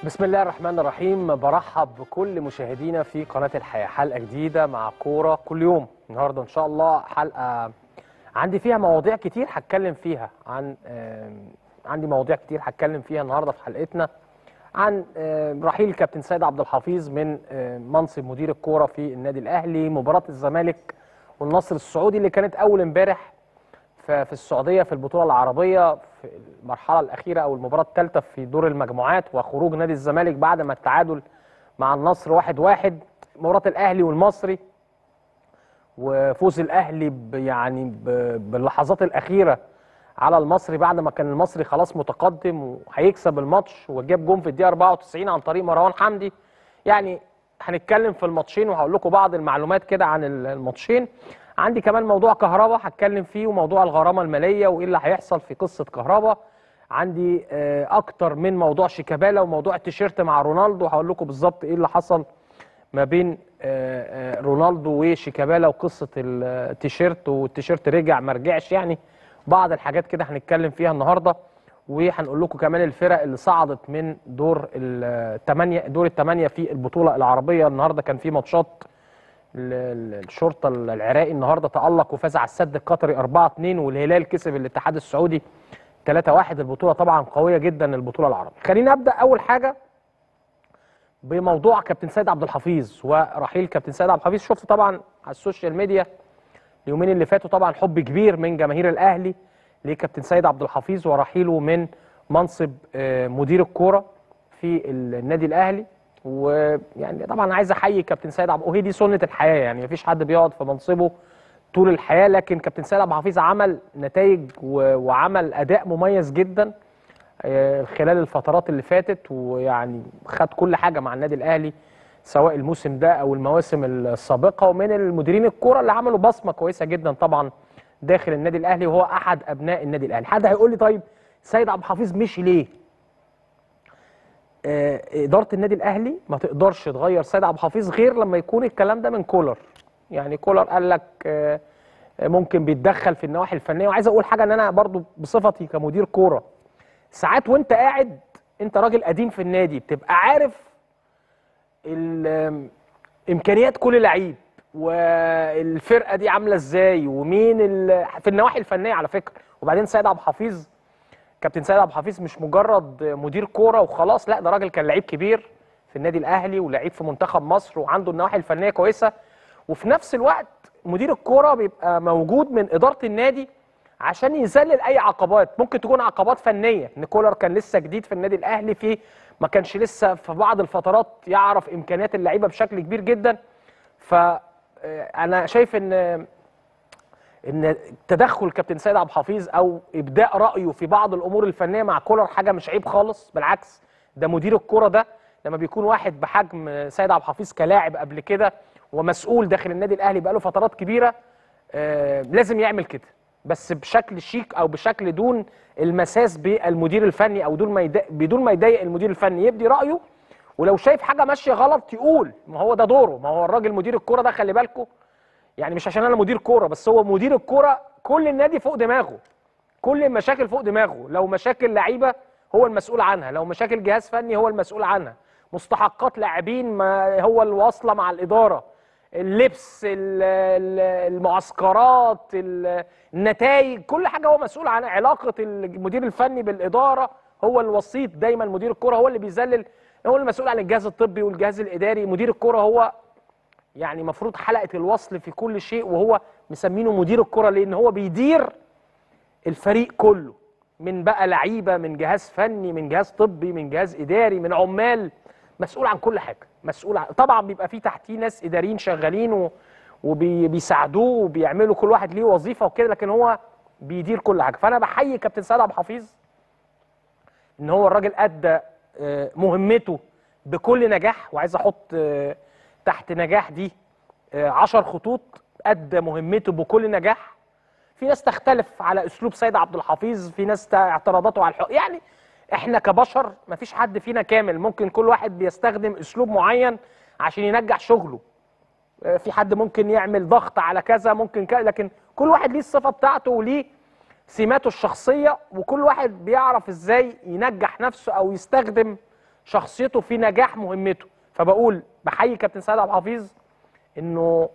بسم الله الرحمن الرحيم. برحب بكل مشاهدينا في قناة الحياة، حلقة جديدة مع كورة كل يوم. النهاردة إن شاء الله حلقة عندي فيها مواضيع كتير هتكلم فيها عندي مواضيع كتير هتكلم فيها النهاردة في حلقتنا عن رحيل كابتن سيد عبد الحفيظ من منصب مدير الكورة في النادي الأهلي، مباراة الزمالك والنصر السعودي اللي كانت أول امبارح في السعودية في البطولة العربية في المرحلة الأخيرة أو المباراة الثالثة في دور المجموعات، وخروج نادي الزمالك بعد ما التعادل مع النصر 1-1. مباراة الأهلي والمصري وفوز الأهلي باللحظات الأخيرة على المصري بعد ما كان المصري خلاص متقدم وهيكسب الماتش، وجاب جون في الدقيقة 94 عن طريق مروان حمدي. يعني هنتكلم في الماتشين وهقول لكم بعض المعلومات كده عن الماتشين. عندي كمان موضوع كهربا هتكلم فيه، وموضوع الغرامة المالية وايه اللي هيحصل في قصة كهربا. عندي اكتر من موضوع شيكابالا وموضوع التيشيرت مع رونالدو، هقول لكم بالظبط ايه اللي حصل ما بين رونالدو وشيكابالا وقصة التيشيرت، والتيشيرت رجع ما رجعش، يعني بعض الحاجات كده هنتكلم فيها النهارده. وهنقول لكم كمان الفرق اللي صعدت من دور الثمانية في البطولة العربية. النهارده كان في ماتشات. الشرطة العراقي النهارده تألق وفاز على السد القطري 4-2، والهلال كسب الاتحاد السعودي 3-1. البطولة طبعا قوية جدا البطولة العربية. خلينا أبدأ أول حاجة بموضوع كابتن سيد عبد الحفيظ ورحيل كابتن سيد عبد الحفيظ. شفت طبعا على السوشيال ميديا اليومين اللي فاتوا طبعا حب كبير من جماهير الأهلي لكابتن سيد عبد الحفيظ ورحيله من منصب مدير الكورة في النادي الأهلي. ويعني طبعا عايز احيي كابتن سيد وهي دي سنه الحياه، يعني مفيش حد بيقعد في منصبه طول الحياه، لكن كابتن سيد عبد الحفيظ عمل نتائج وعمل اداء مميز جدا خلال الفترات اللي فاتت، ويعني خد كل حاجه مع النادي الاهلي سواء الموسم ده او المواسم السابقه، ومن المديرين الكوره اللي عملوا بصمه كويسه جدا طبعا داخل النادي الاهلي، وهو احد ابناء النادي الاهلي. حد هيقول لي طيب سيد عبد الحفيظ مشي ليه؟ إدارة النادي الأهلي ما تقدرش تغير سيد عبد الحفيظ غير لما يكون الكلام ده من كولر. يعني كولر قال لك ممكن بيتدخل في النواحي الفنية. وعايز أقول حاجة، إن أنا برضو بصفتي كمدير كورة ساعات وأنت قاعد، أنت راجل قديم في النادي، بتبقى عارف إمكانيات كل لعيب والفرقة دي عاملة إزاي ومين في النواحي الفنية على فكرة. وبعدين سيد عبد الحفيظ، كابتن سيد عبد الحفيظ مش مجرد مدير كوره وخلاص، لا ده راجل كان لعيب كبير في النادي الاهلي ولعيب في منتخب مصر وعنده النواحي الفنيه كويسه. وفي نفس الوقت مدير الكوره بيبقى موجود من اداره النادي عشان يذلل اي عقبات ممكن تكون عقبات فنيه. ان كولر كان لسه جديد في النادي الاهلي، ما كانش لسه في بعض الفترات يعرف امكانيات اللعيبه بشكل كبير جدا. فانا شايف ان تدخل كابتن سيد عبد الحفيظ او ابداء رايه في بعض الامور الفنيه مع كولر حاجه مش عيب خالص، بالعكس. ده مدير الكوره ده لما بيكون واحد بحجم سيد عبد الحفيظ كلاعب قبل كده ومسؤول داخل النادي الاهلي بقاله فترات كبيره، لازم يعمل كده، بس بشكل شيك او بشكل دون المساس بالمدير الفني، او بدون ما يضايق المدير الفني، يبدي رايه. ولو شايف حاجه ماشيه غلط يقول، ما هو ده دوره. ما هو الراجل مدير الكوره ده خلي بالكم، يعني مش عشان انا مدير كوره بس، هو مدير الكوره كل النادي فوق دماغه، كل المشاكل فوق دماغه. لو مشاكل لعيبه هو المسؤول عنها، لو مشاكل جهاز فني هو المسؤول عنها، مستحقات لاعبين ما هو اللي واصله مع الاداره، اللبس، المعسكرات، النتائج، كل حاجه هو مسؤول عنها. علاقه المدير الفني بالاداره، هو الوسيط دايما. مدير الكوره هو اللي بيذلل، هو المسؤول عن الجهاز الطبي والجهاز الاداري. مدير الكوره هو يعني المفروض حلقة الوصل في كل شيء، وهو مسمينه مدير الكرة لأن هو بيدير الفريق كله، من بقى لعيبة، من جهاز فني، من جهاز طبي، من جهاز إداري، من عمال، مسؤول عن كل حاجة. طبعا بيبقى فيه تحتيه ناس إداريين شغالين وبيساعدوه وبيعملوا كل واحد ليه وظيفة وكده، لكن هو بيدير كل حاجة. فأنا بحيي كابتن سيد عبد الحفيظ إن هو الراجل أدى مهمته بكل نجاح، وعايز أحط تحت نجاح دي 10 خطوط. أدى مهمته بكل نجاح. في ناس تختلف على أسلوب سيد عبد الحفيظ، في ناس اعتراضاته على يعني احنا كبشر مفيش حد فينا كامل، ممكن كل واحد بيستخدم أسلوب معين عشان ينجح شغله. في حد ممكن يعمل ضغط على كذا، ممكن كذا، لكن كل واحد ليه الصفة بتاعته وليه سماته الشخصية، وكل واحد بيعرف ازاي ينجح نفسه او يستخدم شخصيته في نجاح مهمته. فبقول بحيي كابتن سيد عبد الحفيظ انه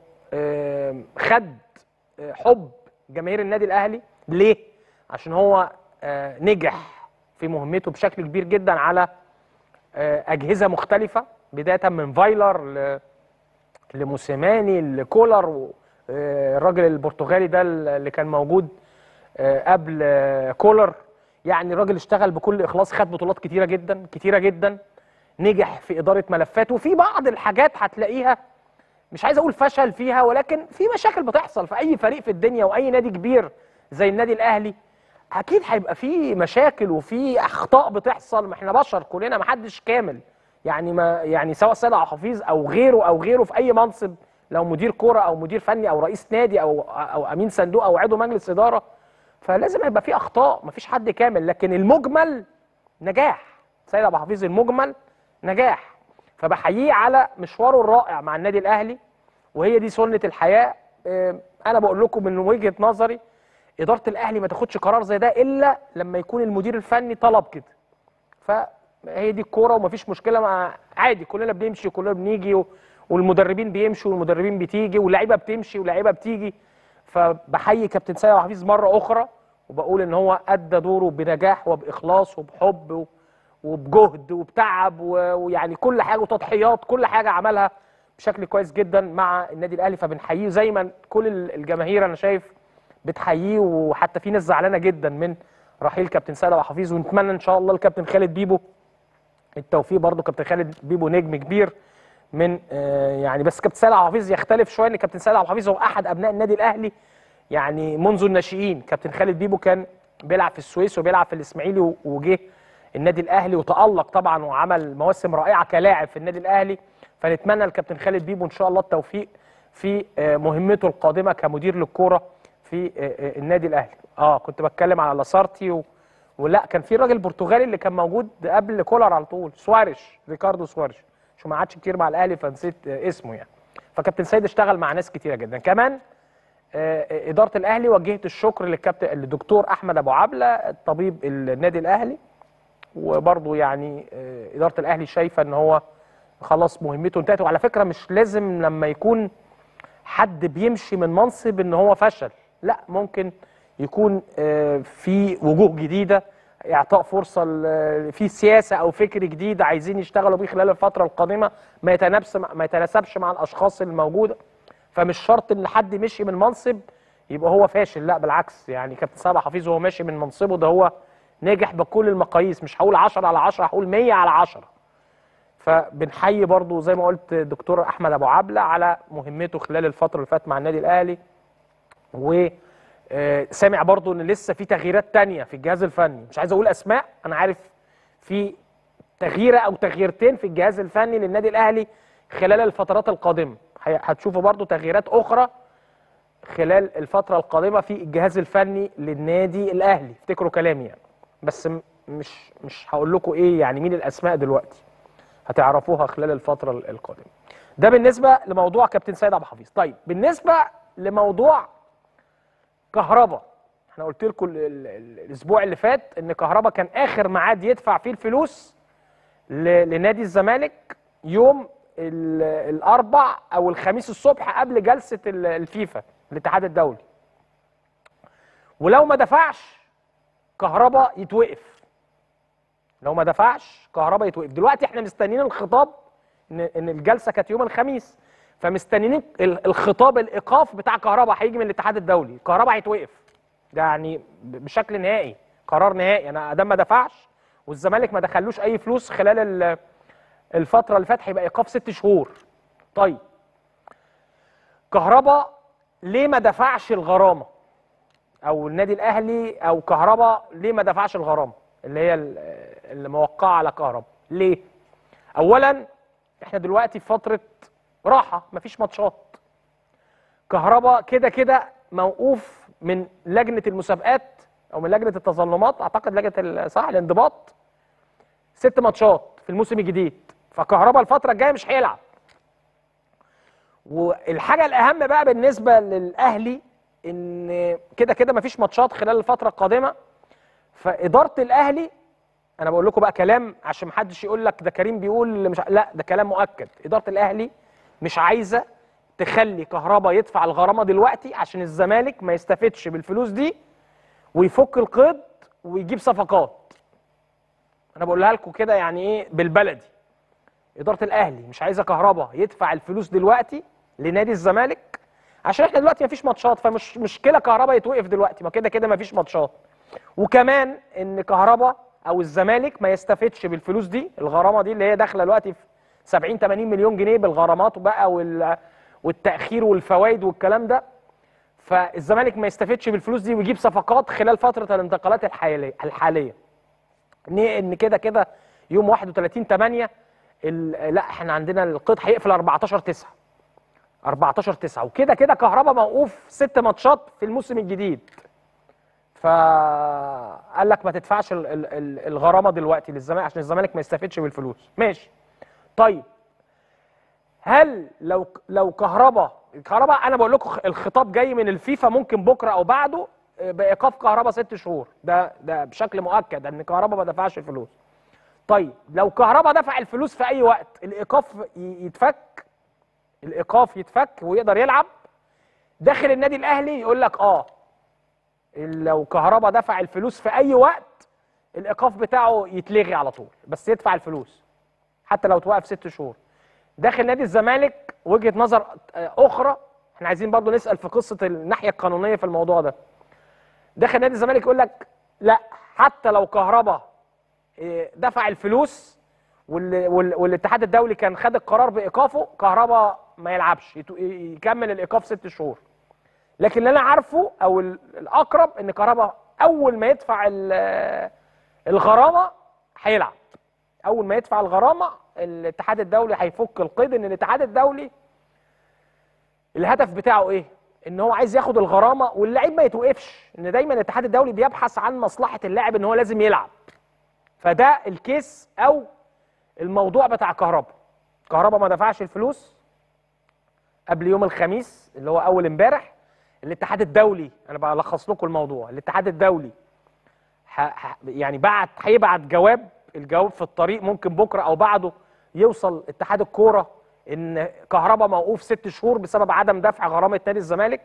خد حب جماهير النادي الاهلي. ليه؟ عشان هو نجح في مهمته بشكل كبير جدا على اجهزه مختلفه، بدايه من فايلر لموسيماني لكولر، الراجل البرتغالي ده اللي كان موجود قبل كولر. يعني الراجل اشتغل بكل اخلاص، خد بطولات كتيره جدا كتيره جدا، نجح في اداره ملفات. وفي بعض الحاجات هتلاقيها مش عايز اقول فشل فيها، ولكن في مشاكل بتحصل في اي فريق في الدنيا، واي نادي كبير زي النادي الاهلي اكيد هيبقى فيه مشاكل وفي اخطاء بتحصل. ما احنا بشر كلنا، ما حدش كامل. يعني ما يعني سواء سيد عبد الحفيظ او غيره في اي منصب، لو مدير كوره او مدير فني او رئيس نادي او امين صندوق او عضو مجلس اداره، فلازم يبقى فيه اخطاء، ما فيش حد كامل. لكن المجمل نجاح سيد عبد الحفيظ، المجمل نجاح. فبحييه على مشواره الرائع مع النادي الاهلي، وهي دي سنه الحياه. انا بقول لكم من وجهه نظري اداره الاهلي ما تاخدش قرار زي ده الا لما يكون المدير الفني طلب كده. فهي دي الكوره ومفيش مشكله، مع عادي كلنا بنمشي وكلنا بنيجي، والمدربين بيمشوا والمدربين بتيجي واللعيبه بتمشي واللعيبه بتيجي. فبحيي كابتن سيد عبد الحفيظ مره اخرى، وبقول ان هو ادى دوره بنجاح وباخلاص وبحب وبجهد وبتعب ويعني كل حاجه وتضحيات، كل حاجه عملها بشكل كويس جدا مع النادي الاهلي. فبنحييه زي ما كل الجماهير انا شايف بتحييه، وحتى في ناس زعلانه جدا من رحيل كابتن سيد عبد الحفيظ. ونتمنى ان شاء الله الكابتن خالد بيبو التوفيق. برضه كابتن خالد بيبو نجم كبير من يعني، بس كابتن سيد عبد الحفيظ يختلف شويه، ان كابتن سيد عبد الحفيظ هو احد ابناء النادي الاهلي يعني منذ الناشئين. كابتن خالد بيبو كان بيلعب في السويس وبيلعب في الاسماعيلي وجه النادي الاهلي وتالق طبعا وعمل مواسم رائعه كلاعب في النادي الاهلي. فنتمنى للكابتن خالد بيبو ان شاء الله التوفيق في مهمته القادمه كمدير للكوره في النادي الاهلي. كنت بتكلم على لاسارتي ولا كان في راجل برتغالي اللي كان موجود قبل كولر على طول، سواريش، ريكاردو سواريش، شو ما عادش كتير مع الاهلي فنسيت اسمه يعني. فكابتن سيد اشتغل مع ناس كتيره جدا. كمان اداره الاهلي وجهت الشكر للدكتور احمد ابو عبله طبيب النادي الاهلي، وبرضه يعني اداره الاهلي شايفه ان هو خلاص مهمته انتهت. وعلى فكره مش لازم لما يكون حد بيمشي من منصب ان هو فشل، لا، ممكن يكون في وجوه جديده، اعطاء فرصه في سياسه او فكر جديد عايزين يشتغلوا بيه خلال الفتره القادمه ما يتناسبش مع الاشخاص الموجوده. فمش شرط ان حد مشي من منصب يبقى هو فاشل، لا بالعكس. يعني كابتن سيد عبد الحفيظ وهو ماشي من منصبه ده هو ناجح بكل المقاييس، مش هقول 10/10، هقول 100/10. فبنحيي برضو زي ما قلت دكتور احمد ابو عبله على مهمته خلال الفتره اللي فاتت مع النادي الاهلي. وسامع برضو ان لسه في تغييرات تانية في الجهاز الفني، مش عايز اقول اسماء، انا عارف في تغييره او تغييرتين في الجهاز الفني للنادي الاهلي خلال الفترات القادمه. هتشوفوا برضو تغييرات اخرى خلال الفتره القادمه في الجهاز الفني للنادي الاهلي، افتكروا كلامي يعني. بس مش هقول لكم ايه يعني مين الاسماء دلوقتي، هتعرفوها خلال الفتره القادمه. ده بالنسبه لموضوع كابتن سيد عبد الحفيظ. طيب بالنسبه لموضوع كهربا، احنا قلت لكم الاسبوع اللي فات ان كهربا كان اخر ميعاد يدفع فيه الفلوس لنادي الزمالك يوم الاربع او الخميس الصبح قبل جلسه الفيفا الاتحاد الدولي، ولو ما دفعش كهربا يتوقف. لو ما دفعش كهربا يتوقف. دلوقتي احنا مستنيين الخطاب، ان الجلسه كانت يوم الخميس، فمستنيين الخطاب الايقاف بتاع كهربا هيجي من الاتحاد الدولي، كهربا هيتوقف. ده يعني بشكل نهائي، قرار نهائي. انا ادام ما دفعش والزمالك ما دخلوش اي فلوس خلال الفتره اللي فاتت هيبقى ايقاف 6 شهور. طيب كهربا ليه ما دفعش الغرامه؟ او النادي الاهلي او كهربا ليه ما دفعش الغرامه اللي هي اللي موقعه على كهربا؟ ليه؟ اولا احنا دلوقتي في فتره راحه، مفيش ماتشات. كهربا كده كده موقوف من لجنه المسابقات او من لجنه التظلمات، اعتقد لجنه صح الانضباط، 6 ماتشات في الموسم الجديد. فكهربا الفتره الجايه مش هيلعب. والحاجه الاهم بقى بالنسبه للاهلي ان كده كده مفيش ماتشات خلال الفتره القادمه، فاداره الاهلي انا بقول لكم بقى كلام عشان محدش يقول لك ده كريم بيقول مش، لا ده كلام مؤكد. اداره الاهلي مش عايزه تخلي كهربا يدفع الغرامه دلوقتي عشان الزمالك ما يستفدش بالفلوس دي ويفك القيد ويجيب صفقات. انا بقولها لكم كده يعني ايه بالبلدي. اداره الاهلي مش عايزه كهربا يدفع الفلوس دلوقتي لنادي الزمالك عشان احنا دلوقتي مفيش ماتشات، فمش مشكله كهربا يتوقف دلوقتي، ما كده كده مفيش ماتشات. وكمان ان كهربا او الزمالك ما يستفدش بالفلوس دي، الغرامه دي اللي هي داخله دلوقتي في 70 80 مليون جنيه بالغرامات بقى والتاخير والفوائد والكلام ده. فالزمالك ما يستفدش بالفلوس دي ويجيب صفقات خلال فتره الانتقالات الحاليه. ان كده كده يوم 31/8 لا احنا عندنا القيد هيقفل 14/9 14/9 وكده كده كهربا موقوف 6 ماتشات في الموسم الجديد. فقال لك ما تدفعش الغرامه دلوقتي للزمالك عشان الزمالك ما يستفدش بالفلوس. ماشي. طيب هل لو كهربا انا بقول لكم الخطاب جاي من الفيفا ممكن بكره او بعده بايقاف كهربا 6 شهور، ده بشكل مؤكد ان كهربا ما دفعش الفلوس. طيب لو كهربا دفع الفلوس في اي وقت الايقاف يتفك، الايقاف يتفك ويقدر يلعب داخل النادي الاهلي. يقول لك لو كهربا دفع الفلوس في اي وقت الايقاف بتاعه يتلغي على طول، بس يدفع الفلوس حتى لو توقف 6 شهور. داخل نادي الزمالك وجهة نظر اخرى، احنا عايزين برضو نسأل في قصة الناحية القانونية في الموضوع ده. داخل نادي الزمالك يقول لك لا، حتى لو كهربا دفع الفلوس والاتحاد الدولي كان خد القرار بايقافه، كهربا ما يلعبش، يكمل الايقاف 6 شهور. لكن اللي انا عارفه او الاقرب ان كهربا اول ما يدفع الغرامه هيلعب. اول ما يدفع الغرامه الاتحاد الدولي هيفك القيد، ان الاتحاد الدولي الهدف بتاعه ايه؟ ان هو عايز ياخد الغرامه واللاعب ما يتوقفش، ان دايما الاتحاد الدولي بيبحث عن مصلحه اللاعب ان هو لازم يلعب. فده الكيس او الموضوع بتاع كهربا. كهربا ما دفعش الفلوس قبل يوم الخميس اللي هو اول امبارح. الاتحاد الدولي، انا بلخص لكم الموضوع، الاتحاد الدولي يعني هيبعت جواب، الجواب في الطريق ممكن بكره او بعده يوصل اتحاد الكوره ان كهربا موقوف 6 شهور بسبب عدم دفع غرامه نادي الزمالك.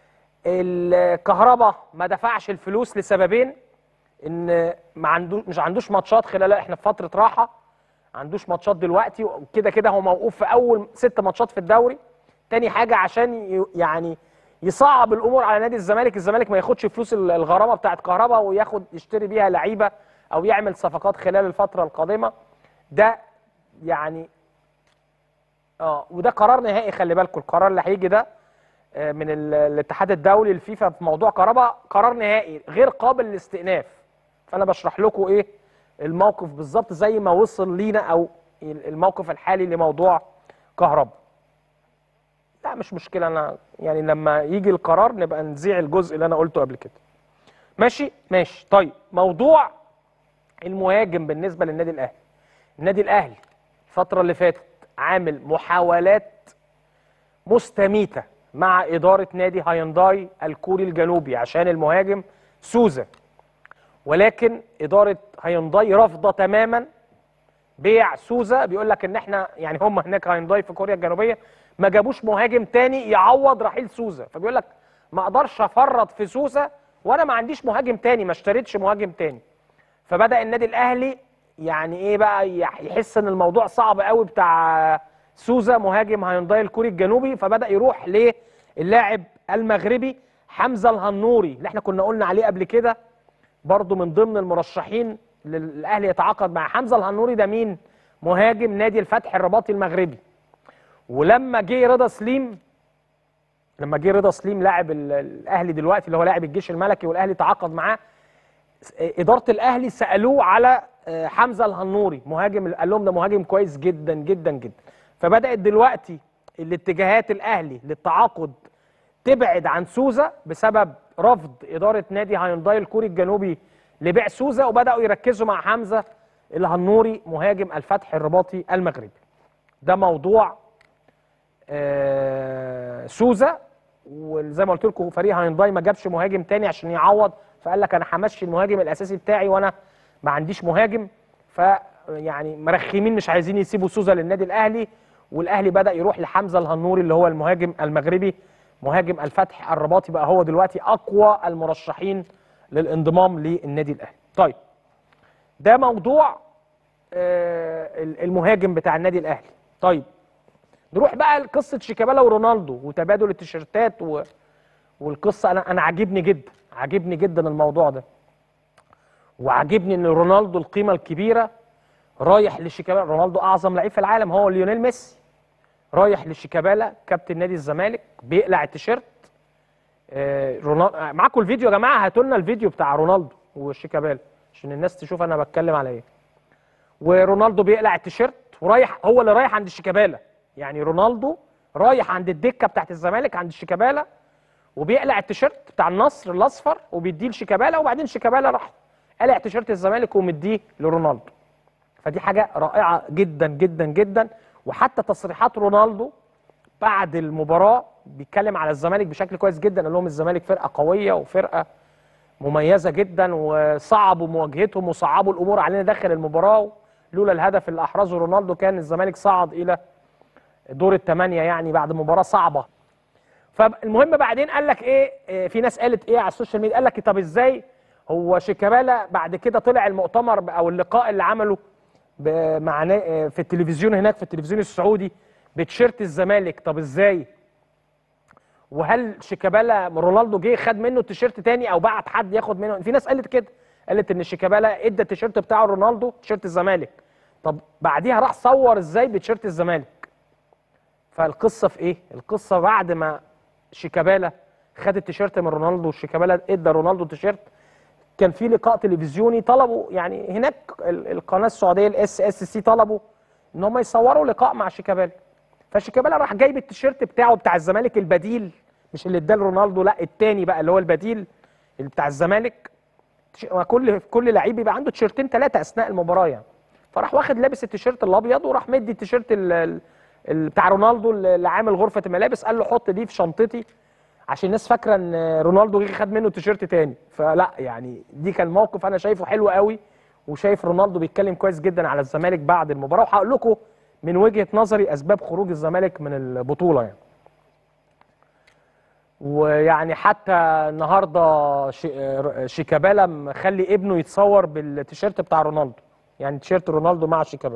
الكهربا ما دفعش الفلوس لسببين، ان مش عندوش ماتشات خلال، احنا في فتره راحه، ما عندوش ماتشات دلوقتي، وكده كده هو موقوف في اول 6 ماتشات في الدوري. تاني حاجه عشان يعني يصعب الامور على نادي الزمالك، الزمالك ما ياخدش فلوس الغرامه بتاعت كهربا وياخد يشتري بيها لعيبه او يعمل صفقات خلال الفتره القادمه. ده يعني وده قرار نهائي، خلي بالكم القرار اللي هيجي ده من الاتحاد الدولي الفيفا في موضوع كهربا قرار نهائي غير قابل للاستئناف. فانا بشرح لكم ايه الموقف بالظبط زي ما وصل لينا او الموقف الحالي لموضوع كهربا. لا مش مشكله، انا يعني لما يجي القرار نبقى نذيع الجزء اللي انا قلته قبل كده. ماشي. طيب موضوع المهاجم بالنسبه للنادي الاهلي. النادي الاهلي الفتره اللي فاتت عامل محاولات مستميته مع اداره نادي هاينداي الكوري الجنوبي عشان المهاجم سوزا، ولكن اداره هاينداي رافضه تماما بيع سوزا. بيقول لك ان احنا يعني هم هناك هاينداي في كوريا الجنوبيه ما جابوش مهاجم تاني يعوض رحيل سوزا، فبيقول لك ما اقدرش افرط في سوزا وانا ما عنديش مهاجم تاني، ما اشتريتش مهاجم تاني. فبدا النادي الاهلي يعني ايه بقى يحس ان الموضوع صعب قوي بتاع سوزا مهاجم هاينداي الكوري الجنوبي، فبدا يروح للاعب المغربي حمزه الهنوري اللي احنا كنا قلنا عليه قبل كده، برضو من ضمن المرشحين للاهلي يتعاقد مع حمزه الهنوري. ده مين؟ مهاجم نادي الفتح الرباطي المغربي. ولما جه رضا سليم، لاعب الاهلي دلوقتي اللي هو لاعب الجيش الملكي والاهلي تعاقد معاه، اداره الاهلي سالوه على حمزه الهنوري مهاجم، قال لهم ده مهاجم كويس جدا جدا جدا. فبدات دلوقتي الاتجاهات الاهلي للتعاقد تبعد عن سوزا بسبب رفض اداره نادي هاينداي الكوري الجنوبي لبيع سوزا، وبداوا يركزوا مع حمزه الهنوري مهاجم الفتح الرباطي المغربي. ده موضوع سوزا. وزي ما قلت لكم فريق هاينداي ما جابش مهاجم تاني عشان يعوض، فقال لك انا همشي المهاجم الاساسي بتاعي وانا ما عنديش مهاجم. فيعني مرخمين مش عايزين يسيبوا سوزا للنادي الاهلي، والاهلي بدا يروح لحمزه الهنوري اللي هو المهاجم المغربي مهاجم الفتح الرباطي، بقى هو دلوقتي اقوى المرشحين للانضمام للنادي الاهلي. طيب ده موضوع المهاجم بتاع النادي الاهلي. طيب نروح بقى لقصه شيكابالا ورونالدو وتبادل التيشيرتات والقصه. انا عاجبني جدا الموضوع ده، وعاجبني ان رونالدو القيمه الكبيره رايح لشيكابالا. رونالدو اعظم لعيب في العالم، هو ليونيل ميسي، رايح لشيكابالا كابتن نادي الزمالك بيقلع التيشيرت. رونالدو معاكم الفيديو يا جماعه، هاتوا لنا الفيديو بتاع رونالدو وشيكابالا عشان الناس تشوف انا بتكلم على ايه. ورونالدو بيقلع التيشيرت ورايح، هو اللي رايح عند شيكابالا، يعني رونالدو رايح عند الدكه بتاعت الزمالك عند شيكابالا وبيقلع التيشيرت بتاع النصر الاصفر وبيديه لشيكابالا، وبعدين شيكابالا راح قلع تيشيرت الزمالك ومديه لرونالدو. فدي حاجه رائعه جدا جدا جدا. وحتى تصريحات رونالدو بعد المباراه بيتكلم على الزمالك بشكل كويس جدا، قال لهم الزمالك فرقه قويه وفرقه مميزه جدا، وصعبوا مواجهتهم وصعبوا الامور علينا داخل المباراه، لولا الهدف اللي احرزه رونالدو كان الزمالك صعد الى دور الثمانيه يعني بعد مباراه صعبه. فالمهم بعدين قال لك ايه، في ناس قالت ايه على السوشيال ميديا، قال لك طب ازاي هو شيكابالا بعد كده طلع المؤتمر او اللقاء اللي عمله مع في التلفزيون هناك في التلفزيون السعودي بتيشيرت الزمالك، طب ازاي؟ وهل شيكابالا رونالدو جه خد منه التيشيرت تاني او بعت حد ياخد منه؟ في ناس قالت كده، قالت ان شيكابالا ادى التيشيرت بتاعه رونالدو تيشيرت الزمالك، طب بعديها راح صور ازاي بتيشيرت الزمالك؟ فالقصه في ايه؟ القصه بعد ما شيكابالا خد التيشيرت من رونالدو وشيكابالا ادى رونالدو تيشيرت، كان في لقاء تلفزيوني طلبوا يعني هناك القناه السعوديه الاس اس سي طلبوا ان هم يصوروا لقاء مع شيكابالا، فشيكابالا راح جايب التيشيرت بتاعه بتاع الزمالك البديل، مش اللي اداه رونالدو، لا التاني بقى اللي هو البديل اللي بتاع الزمالك. كل لعيب بيبقى عنده تيشيرتين ثلاثه اثناء المباراه يعني، فراح واخد لابس التيشيرت الابيض وراح مدي التيشيرت بتاع رونالدو اللي عامل غرفه الملابس، قال له حط دي في شنطتي، عشان الناس فاكره ان رونالدو جه خد منه تيشيرت تاني. فلا يعني دي كان موقف انا شايفه حلو قوي، وشايف رونالدو بيتكلم كويس جدا على الزمالك بعد المباراه، وهقول لكم من وجهه نظري اسباب خروج الزمالك من البطوله يعني. ويعني حتى النهارده شيكابالا مخلي ابنه يتصور بالتيشيرت بتاع رونالدو، يعني تيشيرت رونالدو مع شيكابالا.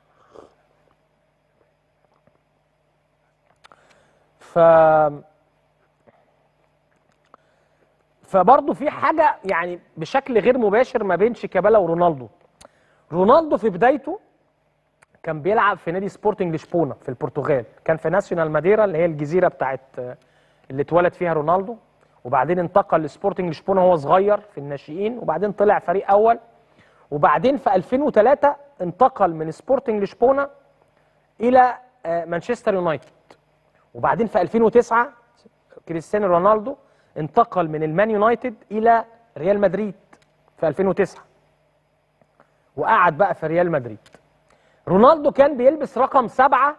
فبرضه في حاجه يعني بشكل غير مباشر ما بين شيكابالا ورونالدو. رونالدو في بدايته كان بيلعب في نادي سبورتنج لشبونه في البرتغال، كان في ناسيونال ماديرا اللي هي الجزيره بتاعت اللي اتولد فيها رونالدو، وبعدين انتقل لسبورتنج لشبونه وهو صغير في الناشئين، وبعدين طلع فريق اول، وبعدين في 2003 انتقل من سبورتنج لشبونه الى مانشستر يونايتد، وبعدين في 2009 كريستيانو رونالدو انتقل من المان يونايتد الى ريال مدريد في 2009 وقعد بقى في ريال مدريد. رونالدو كان بيلبس رقم 7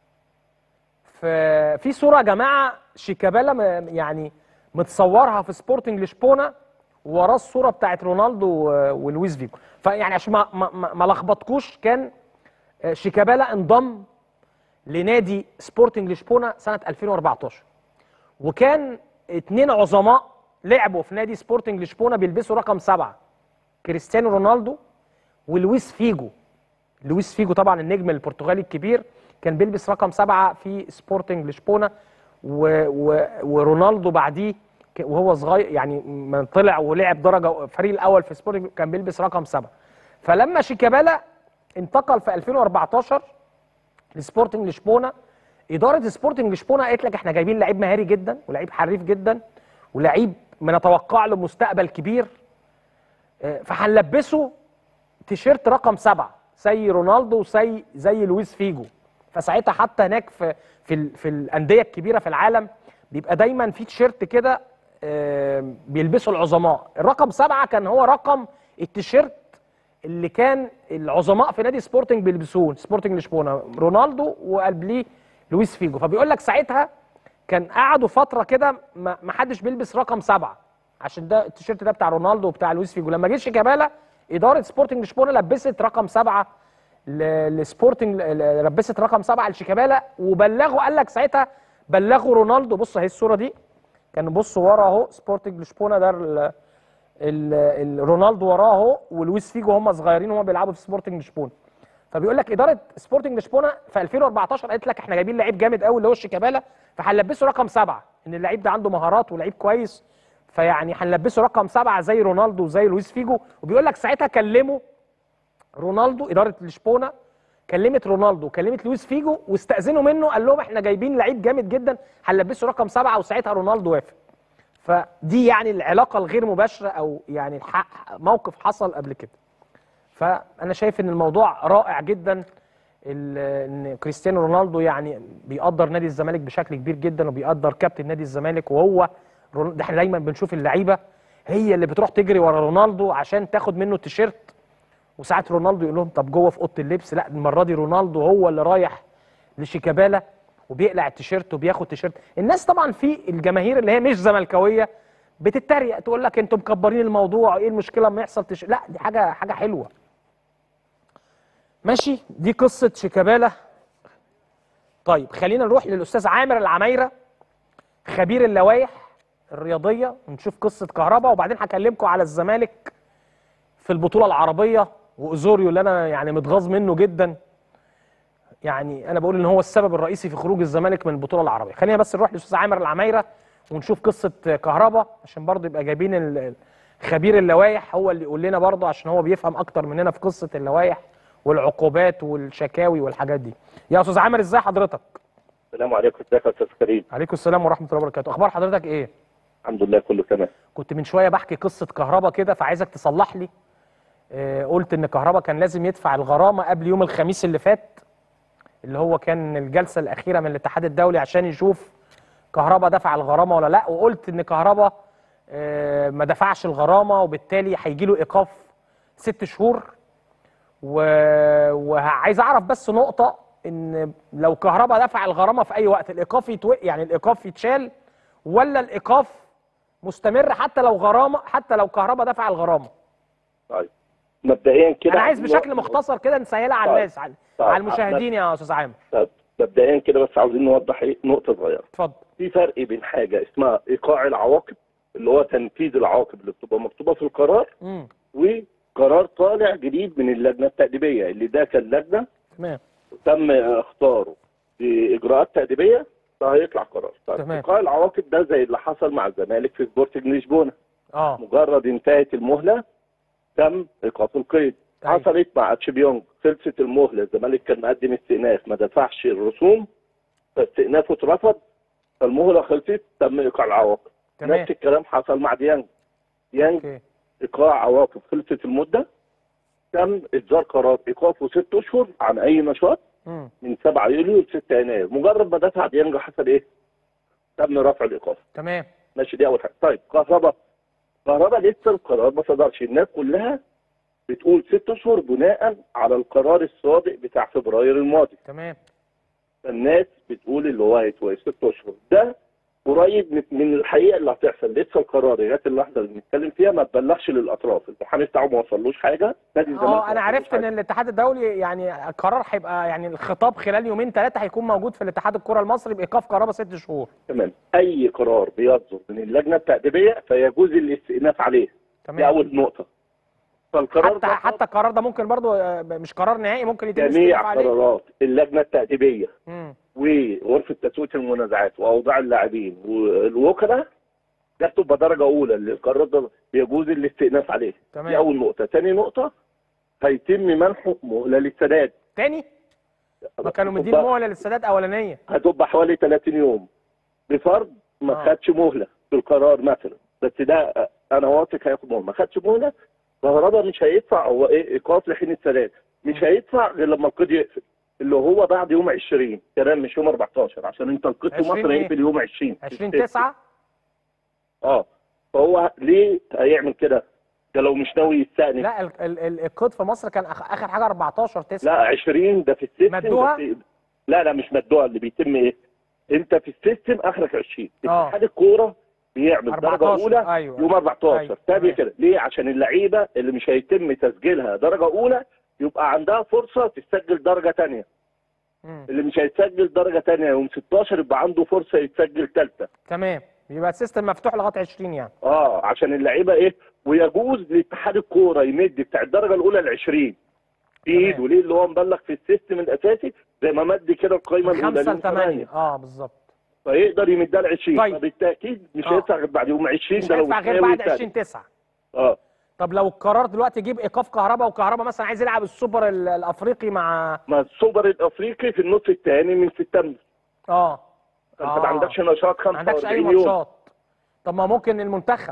في صوره يا جماعه شيكابالا يعني متصورها في سبورتنج لشبونه، ووراه الصوره بتاعت رونالدو ولويس فيجو. فيعني عشان ما لخبطكوش، كان شيكابالا انضم لنادي سبورتنج لشبونه سنه 2014، وكان 2 عظماء لعبوا في نادي سبورتنج لشبونه بيلبسوا رقم 7، كريستيانو رونالدو ولويس فيجو. لويس فيجو طبعا النجم البرتغالي الكبير كان بيلبس رقم 7 في سبورتنج لشبونه، ورونالدو بعديه وهو صغير يعني من طلع ولعب درجه فريق الاول في سبورتنج كان بيلبس رقم 7. فلما شيكابالا انتقل في 2014 لسبورتنج لشبونه، اداره سبورتنج لشبونه قالت لك احنا جايبين لعيب مهاري جدا ولعيب حريف جدا ولعيب بنتوقع له مستقبل كبير، فهنلبسه تيشيرت رقم 7 زي رونالدو زي لويس فيجو. فساعتها حتى هناك في الانديه الكبيره في العالم بيبقى دايما في تيشيرت كده بيلبسوا العظماء، الرقم 7 كان هو رقم التيشيرت اللي كان العظماء في نادي سبورتنج بيلبسوه، سبورتنج لشبونه، رونالدو وقبليه لويس فيجو. فبيقول لك ساعتها كان قعدوا فتره كده ما حدش بيلبس رقم 7 عشان ده التيشيرت ده بتاع رونالدو وبتاع لويس فيجو. لما جه شيكابالا اداره سبورتنج لشبونه لبست رقم 7 لسبورتنج، لبست رقم 7 لشيكابالا، وبلغوا قال لك ساعتها بلغوا رونالدو. بص اهي الصوره دي، كان بص ورا اهو سبورتنج لشبونه ده رونالدو وراه اهو، ولويس فيجو هم صغيرين وهم بيلعبوا في سبورتنج لشبونه. فبيقول لك اداره سبورتنج لشبونه في 2014 قالت لك احنا جايبين لعيب جامد قوي اللي هو شيكابالا، فهنلبسه رقم 7، ان اللعيب ده عنده مهارات ولعيب كويس، فيعني هنلبسه رقم 7 زي رونالدو وزي لويس فيجو. وبيقول لك ساعتها كلموا رونالدو، اداره لشبونه كلمت رونالدو وكلمت لويس فيجو واستاذنوا منه، قال لهم احنا جايبين لعيب جامد جدا هنلبسه رقم 7، وساعتها رونالدو وافق. فدي يعني العلاقه الغير مباشره، او يعني موقف حصل قبل كده. فانا شايف ان الموضوع رائع جدا، ان كريستيانو رونالدو يعني بيقدر نادي الزمالك بشكل كبير جدا، وبيقدر كابتن نادي الزمالك. وهو ده احنا دايما بنشوف اللعيبه هي اللي بتروح تجري ورا رونالدو عشان تاخد منه التيشيرت، وساعات رونالدو يقول لهم طب جوه في اوضه اللبس، لا المره دي رونالدو هو اللي رايح لشيكابالا وبيقلع التيشيرت وبياخد تيشيرت. الناس طبعا في الجماهير اللي هي مش زملكاويه بتتريق، تقول لك انتم مكبرين الموضوع، ايه المشكله اما يحصل لا دي حاجه حلوه. ماشي، دي قصه شيكابالا. طيب خلينا نروح للاستاذ عامر العمايره خبير اللوائح الرياضيه، ونشوف قصه كهربا، وبعدين هكلمكم على الزمالك في البطوله العربيه واوزوريو اللي انا يعني متغاظ منه جدا. يعني انا بقول ان هو السبب الرئيسي في خروج الزمالك من البطوله العربيه. خلينا بس نروح للاستاذ عامر العمايره ونشوف قصه كهربا، عشان برضه يبقى جايبين خبير اللوائح هو اللي يقول لنا برضه، عشان هو بيفهم اكتر مننا في قصه اللوائح والعقوبات والشكاوي والحاجات دي. يا استاذ عامر ازاي حضرتك؟ السلام عليكم. ازيك يا استاذ كريم؟ عليكم السلام ورحمه الله وبركاته. اخبار حضرتك ايه؟ الحمد لله كله تمام. كنت من شويه بحكي قصه كهربا كده، فعايزك تصلح لي. قلت ان كهربا كان لازم يدفع الغرامه قبل يوم الخميس اللي فات، اللي هو كان الجلسه الاخيره من الاتحاد الدولي عشان يشوف كهربا دفع الغرامه ولا لا. وقلت ان كهربا ما دفعش الغرامه، وبالتالي هيجي له ايقاف 6 شهور. وعايز اعرف بس نقطه، ان لو كهربا دفع الغرامه في اي وقت الايقاف يعني الايقاف يتشال، ولا الايقاف مستمر حتى لو غرامه، حتى لو كهربا دفع الغرامه؟ طيب مبدئيا كده انا عايز بشكل مختصر كده نسهلها على الناس، على المشاهدين يا استاذ عامر. طيب مبدئيا كده بس عاوزين نوضح نقطه صغيره. اتفضل. في فرق بين حاجه اسمها ايقاع العواقب، اللي هو تنفيذ العواقب اللي بتبقى مكتوبه في القرار، وقرار طالع جديد من اللجنه التأديبيه، اللي ده كان لجنه تمام تم اختاره باجراءات تأديبيه، فهيطلع قرار. طيب ايقاع العواقب ده زي اللي حصل مع الزمالك في سبورتنج لشبونه. مجرد انتهت المهله تم ايقاف القيد. حصلت مع اتشبيونج، خلصت المهله، الزمالك كان مقدم استئناف ما دفعش الرسوم، فاستئنافه اترفض، فالمهله خلصت تم ايقاع العواقب. نفس الكلام حصل مع ديانج. ايقاع عواقب، خلصت المده، تم اصدار قرار ايقافه 6 اشهر عن اي نشاط من 7 يوليو ل 6 يناير. مجرد ما دفع ديانج حصل ايه؟ تم رفع الايقاف. تمام ماشي، دي اول حاجه. طيب كهربا لسه القرار ما صدرش، الناس كلها بتقول 6 اشهر بناء على القرار السابق بتاع فبراير الماضي. تمام. فالناس بتقول اللي هو هيتوقف 6 اشهر، ده قريب من الحقيقه اللي هتحصل. لسه القرار لغايه اللحظه اللي بنتكلم فيها ما تبلغش للاطراف، المحامي بتاعه ما وصلوش حاجه، نادي الزمالك انا عرفت ان الاتحاد الدولي يعني القرار هيبقى، يعني الخطاب خلال يومين 3 هيكون موجود في الاتحاد الكره المصري بايقاف كهربا 6 شهور. تمام. اي قرار بيصدر من اللجنه التأديبيه فيجوز الاستئناف عليه. تمام. دي اول نقطه. فالقرار حتى القرار ده ممكن برضو مش قرار نهائي، ممكن يتم جميع قرارات اللجنه التأديبيه وغرفه تسويه المنازعات واوضاع اللاعبين والوكلاء ده بتبقى درجه اولى، اللي القرار ده بيجوز الاستئناف عليه. تمام. دي اول نقطه. ثاني نقطه، هيتم منحه مهله للسداد. تاني؟ ما كانوا مدين مهله للسداد اولانيه؟ هتبقى حوالي 30 يوم بفرض ما خدش مهله في القرار مثلا، بس ده انا واثق هياخد مهله. ما خدش مهله، كهربا مش هيدفع، هو ايه، ايقاف لحين السداد، مش هيدفع غير لما القيد يقفل، اللي هو بعد يوم 20 كلام، مش يوم 14، عشان انت القيد في مصر هيقفل يوم 20/9. فهو ليه هيعمل كده؟ ده لو مش ناوي يستأنف. لا القيد في مصر كان اخر حاجه 14/9. لا 20 ده في السيستم. مدوها؟ لا مش مدوها. اللي بيتم ايه؟ انت في السيستم اخرك 20. اتحاد الكوره بيعمل درجه اولى أيوة. يوم 14. أيوة. تابع كده ليه؟ عشان اللعيبه اللي مش هيتم تسجيلها درجه اولى يبقى عندها فرصه تسجل درجه ثانيه. اللي مش هيتسجل درجه ثانيه يوم 16 يبقى عنده فرصه يتسجل ثالثه. تمام، يبقى السيستم مفتوح لغايه 20 يعني. عشان اللعيبه ايه، ويجوز لاتحاد الكوره يمد بتاع الدرجه الاولى ل 20 في ايده. ليه؟ اللي هو مبلغ في السيستم الاساسي زي ما مد كده القايمه الاولى 5 ل 8 بالظبط. فيقدر يمدها ل 20. طيب. فبالتاكيد مش هيدفع غير بعد يوم 20. مش ده لو هيدفع غير بعد 20/9. طب لو القرار دلوقتي يجيب ايقاف كهرباء، وكهرباء مثلا عايز يلعب السوبر الافريقي مع السوبر الافريقي في النص الثاني من سبتمبر. انت ما عندكش نشاط 45 يوم. ما عندكش اي ماتشات. طب ما ممكن المنتخب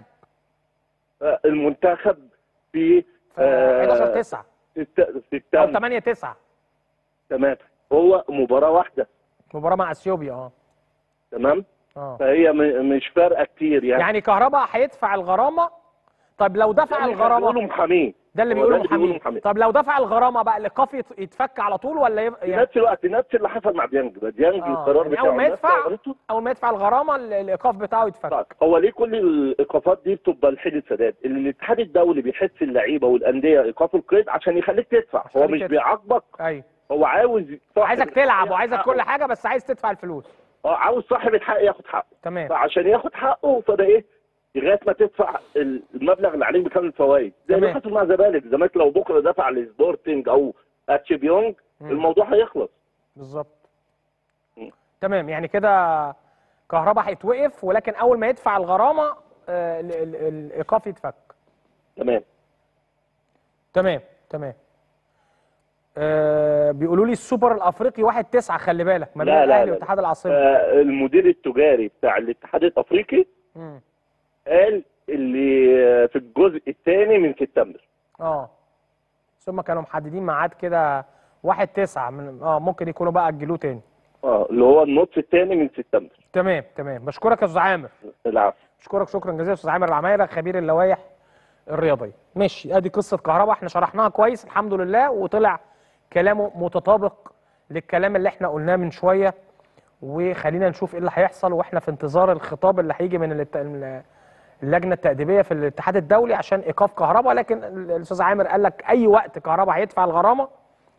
في 11/9 او 8/9. تمام، هو مباراه واحده، مباراه مع اثيوبيا. تمام. فهي مش فارقه كتير يعني كهرباء هيدفع الغرامه. طب لو دفع الغرامه بيقولوا محامين، ده اللي بيقولوا محامين. طب لو دفع الغرامه بقى الايقاف يتفك على طول ولا في نفس الوقت نفس اللي حصل مع ديانج. ديانج القرار بتاعه اول ما يدفع الغرامه الايقاف بتاعه يتفك. هو ليه كل الايقافات دي بتبقى لحد السداد؟ اللي الاتحاد الدولي بيحث اللعيبه والانديه ايقاف القيد عشان يخليك تدفع. هو مش بيعاقبك. ايوه، هو عايزك تلعب وعايزك كل حاجه، بس عايز تدفع الفلوس. عاوز صاحب الحق ياخد حقه. تمام. فعشان ياخد حقه فده ايه؟ لغايه ما تدفع المبلغ اللي عليك بكامل الفوائد. زي ما حصل مع الزمالك لو بكره دفع لسبورتنج او اتشيبيونج الموضوع هيخلص. بالظبط. تمام، يعني كده كهرباء هيتوقف، ولكن اول ما يدفع الغرامه الايقاف يتفك. تمام. بيقولوا لي السوبر الافريقي 1/9 خلي بالك ما بين الاهلي والاتحاد العاصمي. المدير التجاري بتاع الاتحاد الافريقي قال اللي في الجزء الثاني من سبتمبر. ثم كانوا محددين ميعاد كده 1/9 من ممكن يكونوا بقى اجلوه تاني. اللي هو النص الثاني من سبتمبر. تمام. بشكرك يا استاذ عامر. العفو. بشكرك شكرا جزيلا استاذ عامر العمايره خبير اللوائح الرياضيه. ماشي، ادي قصه كهرباء احنا شرحناها كويس الحمد لله، وطلع كلامه متطابق للكلام اللي احنا قلناه من شويه. وخلينا نشوف ايه اللي هيحصل، واحنا في انتظار الخطاب اللي هيجي من اللجنه التأديبيه في الاتحاد الدولي عشان ايقاف كهرباء. لكن الاستاذ عامر قال لك اي وقت كهرباء هيدفع الغرامه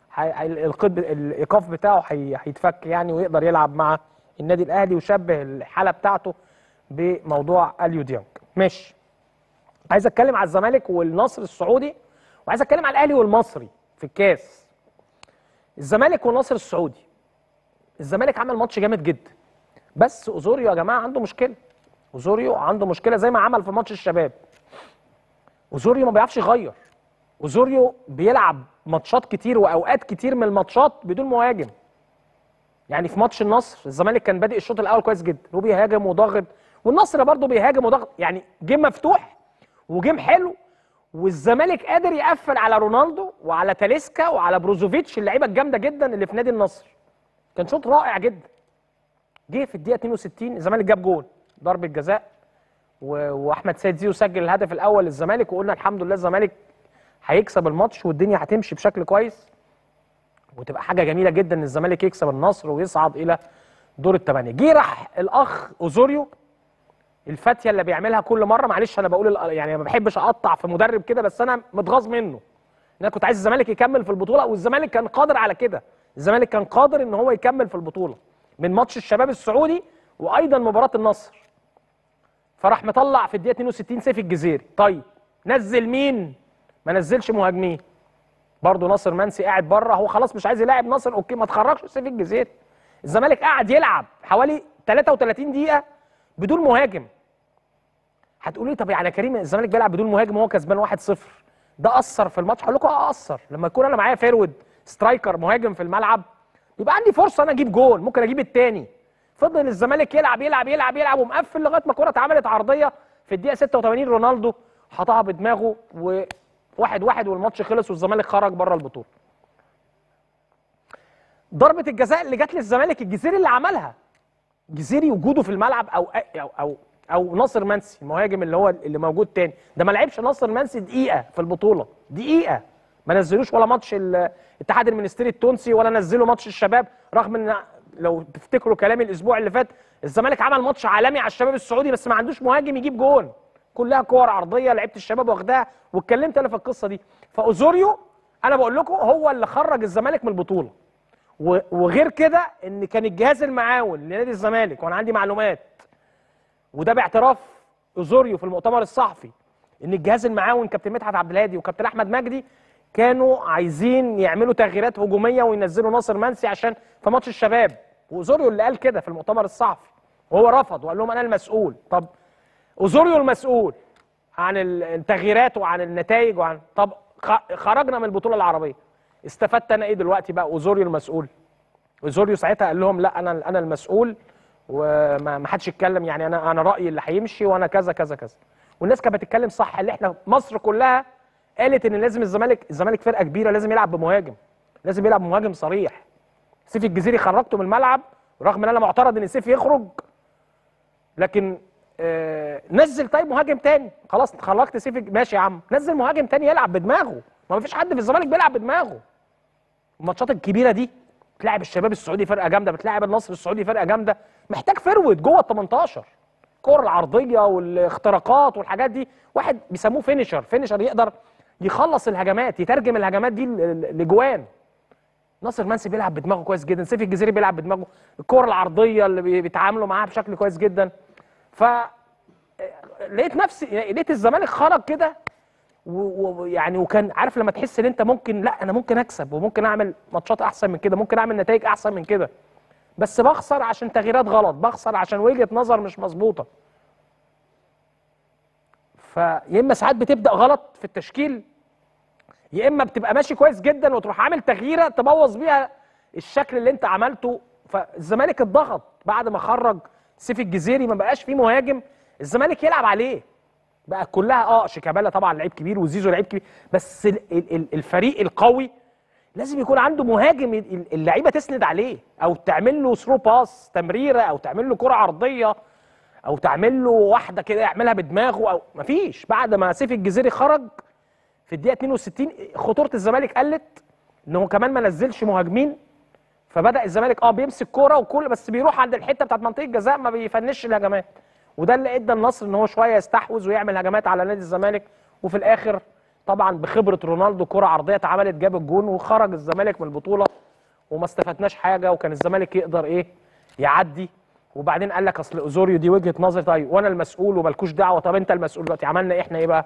الايقاف بتاعه هيتفك يعني، ويقدر يلعب مع النادي الاهلي، وشبه الحاله بتاعته بموضوع اليو ديانج. ماشي. عايز اتكلم على الزمالك والنصر السعودي، وعايز اتكلم على الاهلي والمصري في الكاس. الزمالك والنصر السعودي. الزمالك عمل ماتش جامد جدا، بس اوزوريو يا جماعه عنده مشكله. اوزوريو عنده مشكله زي ما عمل في ماتش الشباب. اوزوريو ما بيعرفش يغير. اوزوريو بيلعب ماتشات كتير واوقات كتير من الماتشات بدون مهاجم. يعني في ماتش النصر الزمالك كان بادئ الشوط الاول كويس جدا وبيهاجم وضاغط، والنصر برضه بيهاجم وضغط، يعني جيم مفتوح وجيم حلو، والزمالك قادر يقفل على رونالدو وعلى تاليسكا وعلى بروزوفيتش اللعيبه الجامده جدا اللي في نادي النصر. كان شوط رائع جدا. جه في الدقيقه 62 الزمالك جاب جول ضربه جزاء، واحمد سيد زيزو سجل الهدف الاول للزمالك، وقلنا الحمد لله الزمالك هيكسب الماتش والدنيا هتمشي بشكل كويس، وتبقى حاجه جميله جدا ان الزمالك يكسب النصر ويصعد الى دور الثمانيه. جه راح الاخ اوزوريو الفاتيه اللي بيعملها كل مره، معلش انا بقول يعني ما بحبش اقطع في مدرب كده، بس انا متغاظ منه. انا كنت عايز الزمالك يكمل في البطوله، والزمالك كان قادر على كده. الزمالك كان قادر ان هو يكمل في البطوله من ماتش الشباب السعودي وايضا مباراه النصر. فراح مطلع في الدقيقه 62 سيف الجزيري. طيب نزل مين؟ ما نزلش مهاجمين. برضه ناصر منسي قاعد بره، هو خلاص مش عايز يلاعب ناصر، اوكي ما تخرجش سيف الجزيري. الزمالك قاعد يلعب حوالي 33 دقيقه بدون مهاجم. هتقولي طب يعني كريم الزمالك بيلعب بدون مهاجم وهو كسبان 1-0، ده اثر في الماتش؟ هقول لكم اثر. لما يكون انا معايا فيرود سترايكر مهاجم في الملعب يبقى عندي فرصه انا اجيب جول، ممكن اجيب الثاني. فضل الزمالك يلعب يلعب يلعب يلعب ومقفل لغايه ما الكره اتعملت عرضيه في الدقيقه 86 رونالدو حطها بدماغه و1-1 والماتش خلص والزمالك خرج بره البطوله. ضربه الجزاء اللي جت للزمالك الجزيري اللي عملها. الجزيري وجوده في الملعب او ناصر منسي المهاجم اللي موجود تاني، ده ما لعبش ناصر منسي دقيقه في البطوله، دقيقه ما نزلوش ولا ماتش الاتحاد المنستيري التونسي ولا نزلوا ماتش الشباب، رغم ان لو تفتكروا كلامي الاسبوع اللي فات الزمالك عمل ماتش عالمي على الشباب السعودي بس ما عندوش مهاجم يجيب جون، كلها كور عرضيه لعيبه الشباب واخداها، واتكلمت انا في القصه دي. فاوزوريو انا بقول لكم هو اللي خرج الزمالك من البطوله. وغير كده ان كان الجهاز المعاون لنادي الزمالك، وانا عندي معلومات وده باعتراف اوزوريو في المؤتمر الصحفي، ان الجهاز المعاون كابتن مدحت عبد الهادي وكابتن احمد مجدي كانوا عايزين يعملوا تغييرات هجوميه وينزلوا ناصر منسي عشان في ماتش الشباب، واوزوريو اللي قال كده في المؤتمر الصحفي، وهو رفض وقال لهم انا المسؤول. طب اوزوريو المسؤول عن التغييرات وعن النتائج طب خرجنا من البطوله العربيه، استفدت انا ايه دلوقتي بقى؟ اوزوريو المسؤول. اوزوريو ساعتها قال لهم لا انا المسؤول وما حدش يتكلم، يعني انا رايي اللي هيمشي وانا كذا كذا كذا. والناس كانت بتتكلم صح، اللي احنا مصر كلها قالت ان لازم الزمالك فرقه كبيره لازم يلعب بمهاجم، لازم يلعب بمهاجم صريح. سيف الجزيري خرجته من الملعب رغم ان انا معترض ان سيف يخرج، لكن نزل طيب مهاجم تاني. خلاص خرجت سيف ماشي يا عم، نزل مهاجم تاني يلعب بدماغه، ما فيش حد في الزمالك بيلعب بدماغه. الماتشات الكبيره دي بتلاعب الشباب السعودي فرقه جامده، بتلاعب النصر السعودي فرقه جامده، محتاج فرود جوه ال 18. الكور العرضيه والاختراقات والحاجات دي، واحد بيسموه فينيشر يقدر يخلص الهجمات، يترجم الهجمات دي لجوان. ناصر منسي بيلعب بدماغه كويس جدا، سيف الجزيري بيلعب بدماغه، الكور العرضيه اللي بيتعاملوا معاها بشكل كويس جدا. ف لقيت الزمالك خرج كده ويعني وكان عارف لما تحس ان انت ممكن، لا انا ممكن اكسب وممكن اعمل ماتشات احسن من كده، ممكن اعمل نتائج احسن من كده، بس بخسر عشان تغييرات غلط، بخسر عشان وجهة نظر مش مظبوطه. فيا اما ساعات بتبدا غلط في التشكيل، يا اما بتبقى ماشي كويس جدا وتروح عامل تغييره تبوظ بيها الشكل اللي انت عملته. فالزمالك اتضغط بعد ما خرج سيف الجزيري، ما بقاش فيه مهاجم الزمالك يلعب عليه، بقى كلها شيكابالا طبعا لعيب كبير وزيزو لعيب كبير، بس الفريق القوي لازم يكون عنده مهاجم اللعيبه تسند عليه، او تعمل له ثرو باس تمريره، او تعمل له كره عرضيه، او تعمل له واحده كده يعملها بدماغه، او مفيش. بعد ما سيف الجزيري خرج في الدقيقه 62 خطوره الزمالك قلت، انه كمان ما نزلش مهاجمين، فبدا الزمالك بيمسك كوره وكل بس بيروح عند الحته بتاعت منطقه الجزاء ما بيفنش الهجمات، وده اللي ادى النصر ان هو شويه يستحوذ ويعمل هجمات على نادي الزمالك. وفي الاخر طبعا بخبره رونالدو كره عرضيه اتعملت جاب الجون وخرج الزمالك من البطوله، وما استفدناش حاجه، وكان الزمالك يقدر يعدي. وبعدين قال لك اصل اوزوريو دي وجهه نظري، طيب وانا المسؤول ومالكوش دعوه. طب انت المسؤول دلوقتي، عملنا احنا ايه بقى؟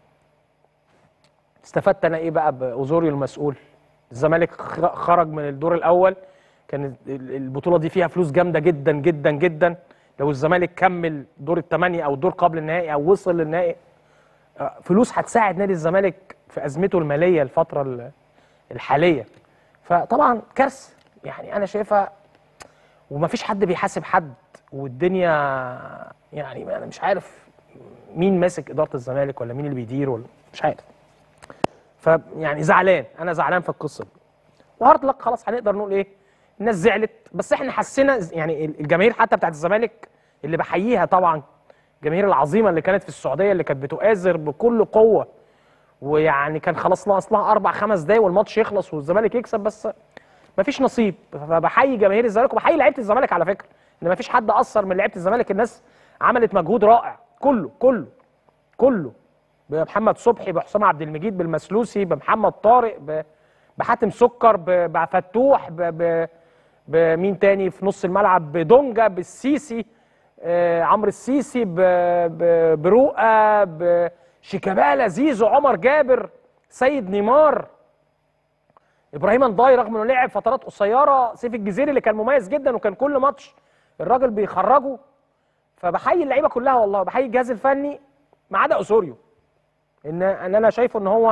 استفدت انا ايه بقى باوزوريو المسؤول؟ الزمالك خرج من الدور الاول، كان البطوله دي فيها فلوس جامده جدا جدا جدا، لو الزمالك كمل دور الثمانيه او الدور قبل النهائي او وصل للنهائي، فلوس هتساعد نادي الزمالك في ازمته الماليه الفتره الحاليه. فطبعا كارثه، يعني انا شايفها، ومفيش حد بيحاسب حد، والدنيا يعني انا مش عارف مين ماسك اداره الزمالك ولا مين اللي بيدير، ولا مش عارف. فيعني انا زعلان في القصه دي. وهارد لك خلاص، هنقدر نقول ايه؟ الناس زعلت، بس احنا حسينا، يعني الجماهير حتى بتاعت الزمالك اللي بحييها طبعا، الجماهير العظيمه اللي كانت في السعوديه اللي كانت بتؤازر بكل قوه، ويعني كان خلاص ناقص لها 4-5 دقايق والماتش يخلص والزمالك يكسب، بس مفيش نصيب. فبحيي جماهير الزمالك وبحيي لعيبه الزمالك على فكره، ان مفيش حد اثر من لعيبه الزمالك، الناس عملت مجهود رائع، كله بمحمد صبحي، بحسام عبد المجيد، بالمسلوسي، بمحمد طارق، بحاتم سكر، بفتوح، بمين تاني في نص الملعب، بدونجا، بالسيسي، عمرو السيسي، برؤى، بشيكابالا، زيزو، عمر جابر، سيد نيمار، ابراهيم انضاي رغم انه لعب فترات قصيره، سيف الجزيري اللي كان مميز جدا وكان كل ماتش الراجل بيخرجه. فبحيي اللعيبه كلها والله، بحيي الجهاز الفني ما عدا اوزوريو، ان انا شايفه ان هو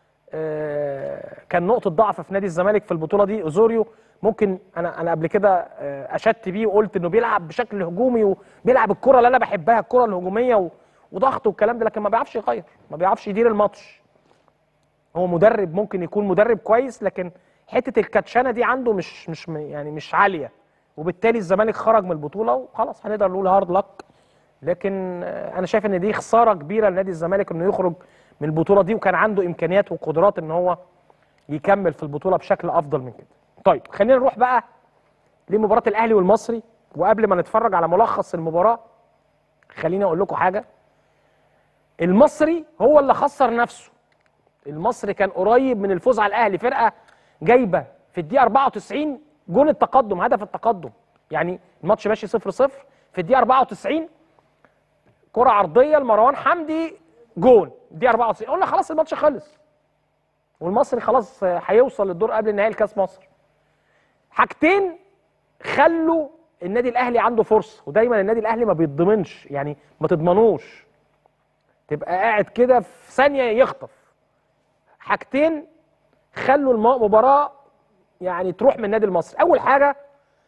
كان نقطه ضعف في نادي الزمالك في البطوله دي. اوزوريو ممكن انا قبل كده اشدت بيه وقلت انه بيلعب بشكل هجومي وبيلعب الكره اللي انا بحبها، الكره الهجوميه وضغط والكلام ده، لكن ما بيعرفش يغير، ما بيعرفش يدير الماتش. هو مدرب ممكن يكون مدرب كويس، لكن حته الكاتشانه دي عنده مش عاليه، وبالتالي الزمالك خرج من البطوله وخلاص هنقدر نقول هارد لك. لكن انا شايف ان دي خساره كبيره لنادي الزمالك انه يخرج من البطوله دي، وكان عنده امكانيات وقدرات ان هو يكمل في البطوله بشكل افضل من كده. طيب خلينا نروح بقى لمباراه الاهلي والمصري وقبل ما نتفرج على ملخص المباراه خليني اقول لكم حاجه. المصري هو اللي خسر نفسه. المصري كان قريب من الفوز على الاهلي، فرقه جايبه في الدقيقه 94 جون التقدم، هدف التقدم، يعني الماتش ماشي 0-0 في الدقيقه 94 كره عرضيه لمروان حمدي جون الدقيقه 94، قلنا خلاص الماتش خلص والمصري خلاص هيوصل للدور قبل النهائي لكاس مصر. حاجتين خلوا النادي الاهلي عنده فرصه، ودايما النادي الاهلي ما بيتضمنش، يعني ما تضمنوش تبقى قاعد كده في ثانيه يخطف. حاجتين خلوا المباراه يعني تروح من النادي المصري. اول حاجه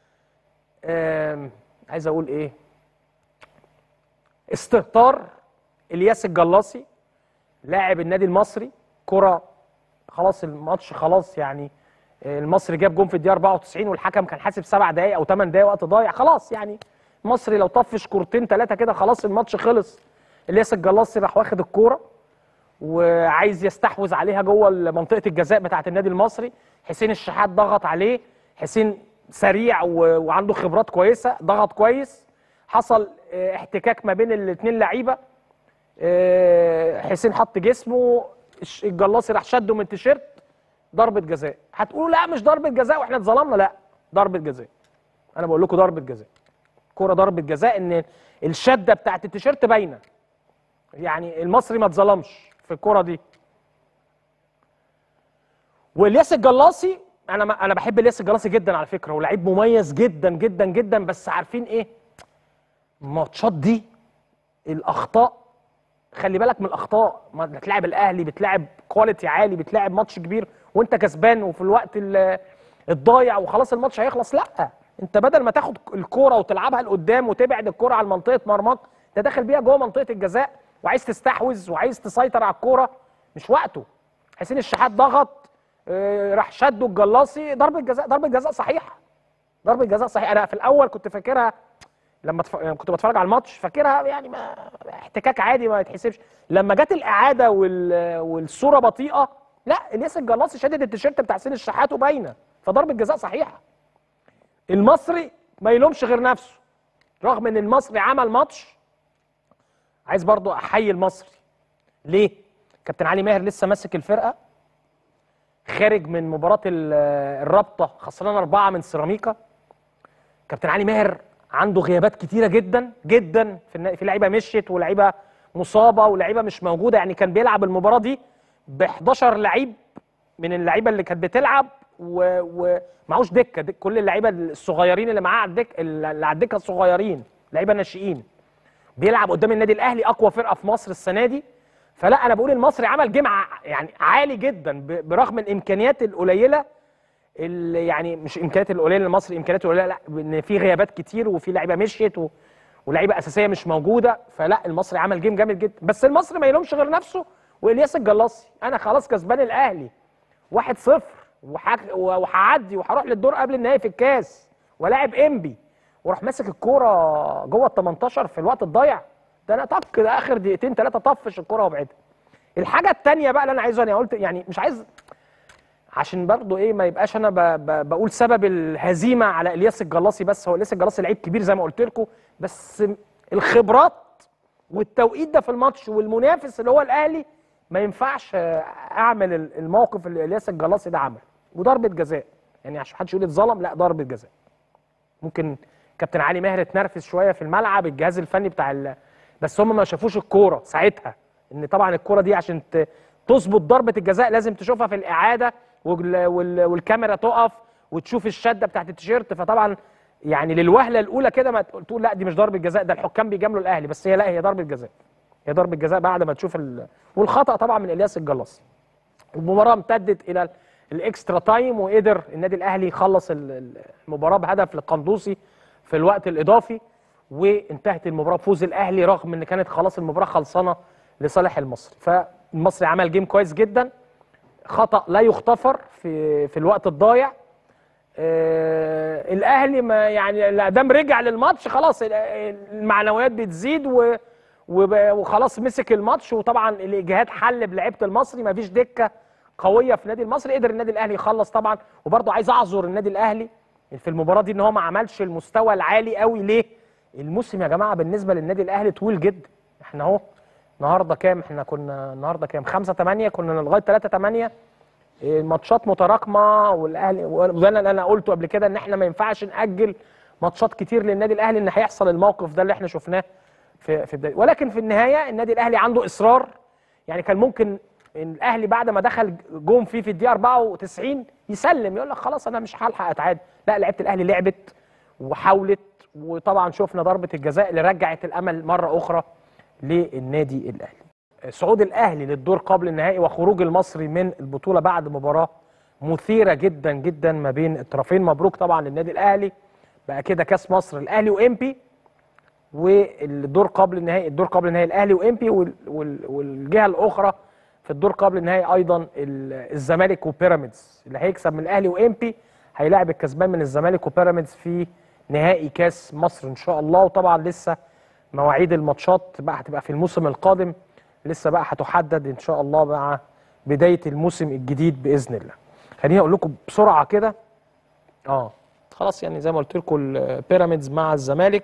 عايز اقول ايه، استهتار الياس الجلاصي لاعب النادي المصري. كره خلاص الماتش خلاص، يعني المصري جاب جون في الدقيقه 94 والحكم كان حاسب 7 دقائق او 8 دقائق وقت ضايع، خلاص يعني المصري لو طفش كورتين 3 كده خلاص الماتش خلص. الياس الجلاصي راح واخد الكوره وعايز يستحوذ عليها جوه منطقه الجزاء بتاعه النادي المصري. حسين الشحات ضغط عليه، حسين سريع وعنده خبرات كويسه، ضغط كويس، حصل احتكاك ما بين الاثنين لعيبه. حسين حط جسمه، الجلاصي راح شده من التيشيرت، ضربه جزاء. هتقولوا لا مش ضربه جزاء واحنا اتظلمنا، لا ضربه جزاء. انا بقول لكم ضربه جزاء، كوره ضربه جزاء، ان الشده بتاعت التيشيرت باينه، يعني المصري ما اتظلمش في الكوره دي. والياس الجلاصي انا بحب الياس الجلاصي جدا على فكره، ولاعيب مميز جدا جدا جدا، بس عارفين ايه الماتشات دي الاخطاء، خلي بالك من الاخطاء. ما بتلعب الاهلي، بتلعب كواليتي عالي، بتلعب ماتش كبير وانت كسبان وفي الوقت الضايع وخلاص الماتش هيخلص، لا انت بدل ما تاخد الكوره وتلعبها لقدام وتبعد الكوره على منطقه مرماك، انت داخل بيها جوه منطقه الجزاء وعايز تستحوذ وعايز تسيطر على الكوره، مش وقته. حسين الشحات ضغط، راح شده الجلاصي، ضربه جزاء، ضربه جزاء صحيحه، ضربه جزاء صحيحه. انا في الاول كنت فاكرها لما كنت بتفرج على الماتش فاكرها يعني ما احتكاك عادي ما يتحسبش، لما جت الاعاده والصوره بطيئه، لا الياس الجلاصي شدد التيشيرت بتاع حسين الشحات وباينه، فضربه جزاء صحيحه. المصري ما يلومش غير نفسه، رغم ان المصري عمل ماتش. عايز برضو احيي المصري، ليه؟ كابتن علي ماهر لسه ماسك الفرقه، خارج من مباراه الرابطه خسران 4 من سيراميكا. كابتن علي ماهر عنده غيابات كتيره جدا جدا في لعيبه مشيت ولاعيبه مصابه ولاعيبه مش موجوده، يعني كان بيلعب المباراه دي ب 11 لعيب من اللعيبه اللي كانت بتلعب ومعوش دكه، كل اللعيبه الصغيرين اللي معاه على الدكه، اللي على الدكه الصغيرين لعيبه ناشئين، بيلعب قدام النادي الاهلي اقوى فرقه في مصر السنه دي. فلا انا بقول المصري عمل جيم يعني عالي جدا برغم الامكانيات القليله، يعني مش امكانيات القليله للمصري، امكانياته القليله، لا ان في غيابات كتير وفي لعيبه مشيت ولاعيبه اساسيه مش موجوده، فلا المصري عمل جيم جامد جدا. بس المصري ما يلومش غير نفسه والياس الجلاصي. انا خلاص كسبان الاهلي 1-0 وهعدي وهروح للدور قبل النهائي في الكاس ولاعب انبي، وراح ماسك الكوره جوه ال 18 في الوقت الضايع ده، انا طق ده اخر دقيقتين 3 طفش الكوره وابعدها. الحاجه الثانيه بقى اللي انا عايزه، انا قلت يعني مش عايز عشان برضو ايه ما يبقاش انا بقول سبب الهزيمه على الياس الجلاصي بس، هو الياس الجلاصي لعيب كبير زي ما قلت لكم، بس الخبرات والتوقيت ده في الماتش والمنافس اللي هو الاهلي ما ينفعش اعمل الموقف اللي الياس الجلاصي ده عمله، وضربه جزاء يعني عشان محدش يقول اتظلم، لا ضربه جزاء. ممكن كابتن علي ماهر اتنرفز شويه في الملعب، الجهاز الفني بتاع بس هم ما شافوش الكوره ساعتها، ان طبعا الكوره دي عشان تظبط ضربه الجزاء لازم تشوفها في الاعاده والكاميرا تقف وتشوف الشده بتاعت التيشيرت، فطبعا يعني للوهله الاولى كده ما تقول لا دي مش ضربه جزاء، ده الحكام بيجاملوا الاهلي، بس هي لا هي ضربه جزاء، هي ضربه جزاء بعد ما تشوف والخطا طبعا من الياس الجلاصي. المباراه امتدت الى الاكسترا تايم، وقدر النادي الاهلي يخلص المباراه بهدف للقندوسي في الوقت الاضافي، وانتهت المباراه بفوز الاهلي رغم ان كانت خلاص المباراه خلصانه لصالح المصري. فالمصري عمل جيم كويس جدا، خطأ لا يغتفر في الوقت الضايع. الاهلي ما يعني لا دام رجع للماتش خلاص المعنويات بتزيد وخلاص مسك الماتش، وطبعا الاجهاد حل بلعيبه المصري، ما فيش دكه قويه في النادي المصري، قدر النادي الاهلي يخلص طبعا. وبرضه عايز اعذر النادي الاهلي في المباراه دي ان هو ما عملش المستوى العالي قوي. ليه؟ الموسم يا جماعه بالنسبه للنادي الاهلي طويل جدا. احنا اهو النهارده كام؟ احنا كنا النهارده كام؟ 5/8، كنا لغايه 3/8 الماتشات متراكمه. والاهلي وده اللي انا قلته قبل كده ان احنا ما ينفعش ناجل ماتشات كتير للنادي الاهلي، ان هيحصل الموقف ده اللي احنا شفناه في بداية. ولكن في النهايه النادي الاهلي عنده اصرار. يعني كان ممكن الاهلي بعد ما دخل جون فيه في الدقيقه 94 يسلم، يقول لك خلاص انا مش هلحق اتعادل. لا، لعيبه الاهلي لعبت وحاولت، وطبعا شفنا ضربه الجزاء اللي رجعت الامل مره اخرى للنادي الاهلي. صعود الاهلي للدور قبل النهائي وخروج المصري من البطوله بعد مباراه مثيره جدا جدا ما بين الطرفين. مبروك طبعا للنادي الاهلي، بقى كده كاس مصر الاهلي وامبي، والدور قبل النهائي الاهلي وامبي، والجهه الاخرى في الدور قبل النهائي ايضا الزمالك وبيراميدز. اللي هيكسب من الاهلي وامبي هيلاعب الكسبان من الزمالك وبيراميدز في نهائي كاس مصر ان شاء الله. وطبعا لسه مواعيد الماتشات بقى هتبقى في الموسم القادم، لسه بقى هتحدد ان شاء الله مع بدايه الموسم الجديد باذن الله. خليني اقول لكم بسرعه كده. خلاص يعني زي ما قلت لكم البيراميدز مع الزمالك،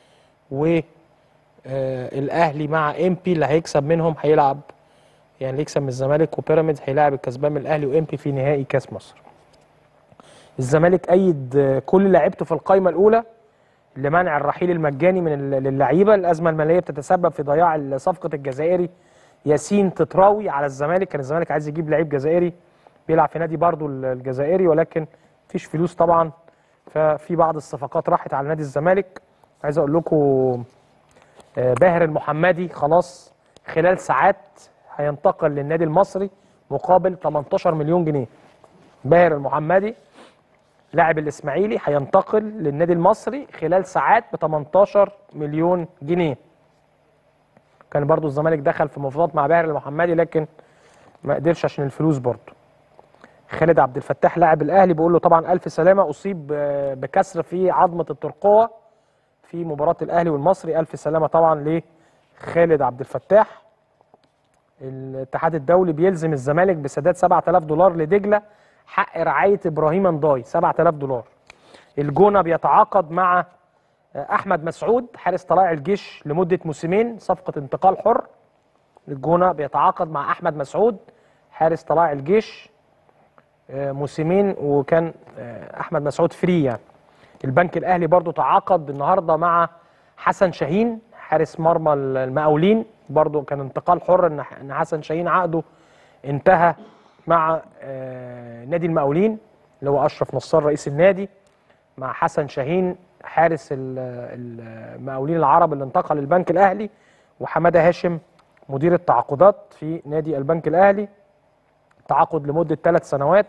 والاهلي مع امبي. اللي هيكسب منهم هيلعب، يعني اللي يكسب من الزمالك وبيراميدز هيلاعب الكسبان من الاهلي وامبي في نهائي كاس مصر. الزمالك ايد كل لاعيبته في القائمه الاولى لمنع الرحيل المجاني من للعيبه. الازمه الماليه بتتسبب في ضياع صفقه الجزائري ياسين تطراوي على الزمالك. كان الزمالك عايز يجيب لعيب جزائري بيلعب في نادي برضه الجزائري، ولكن مفيش فلوس طبعا، ففي بعض الصفقات راحت على نادي الزمالك. عايز اقول لكم باهر المحمدي خلاص خلال ساعات هينتقل للنادي المصري مقابل 18 مليون جنيه. باهر المحمدي لاعب الاسماعيلي هينتقل للنادي المصري خلال ساعات ب 18 مليون جنيه. كان برضو الزمالك دخل في مفاوضات مع باهر المحمدي لكن ما قدرش عشان الفلوس برضو. خالد عبد الفتاح لاعب الاهلي بيقول له طبعا الف سلامه، اصيب بكسر في عظمه الترقوه في مباراه الاهلي والمصري. الف سلامه طبعا لخالد عبد الفتاح. الاتحاد الدولي بيلزم الزمالك بسداد $7000 لدجله حق رعايه ابراهيم نضاي. $7000. الجونه بيتعاقد مع احمد مسعود حارس طلائع الجيش لمده موسمين، صفقه انتقال حر. الجونه بيتعاقد مع احمد مسعود حارس طلائع الجيش موسمين، وكان احمد مسعود فري يعني. البنك الاهلي برضو تعاقد النهارده مع حسن شاهين حارس مرمى المقاولين، برضو كان انتقال حر ان حسن شاهين عقده انتهى مع نادي المقاولين اللي هو اشرف نصار رئيس النادي، مع حسن شاهين حارس المقاولين العرب اللي انتقل للبنك الاهلي، وحماده هاشم مدير التعاقدات في نادي البنك الاهلي. تعاقد لمده 3 سنوات.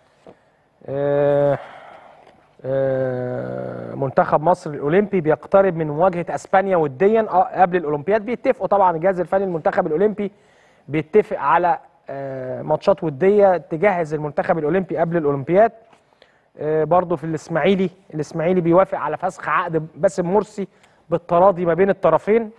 منتخب مصر الاولمبي بيقترب من مواجهه اسبانيا وديا قبل الاولمبياد. بيتفقوا طبعا الجهاز الفني المنتخب الاولمبي بيتفق على ماتشات وديه تجهز المنتخب الاولمبي قبل الاولمبياد. برضه في الاسماعيلي بيوافق على فسخ عقد باسم مرسي بالتراضي ما بين الطرفين.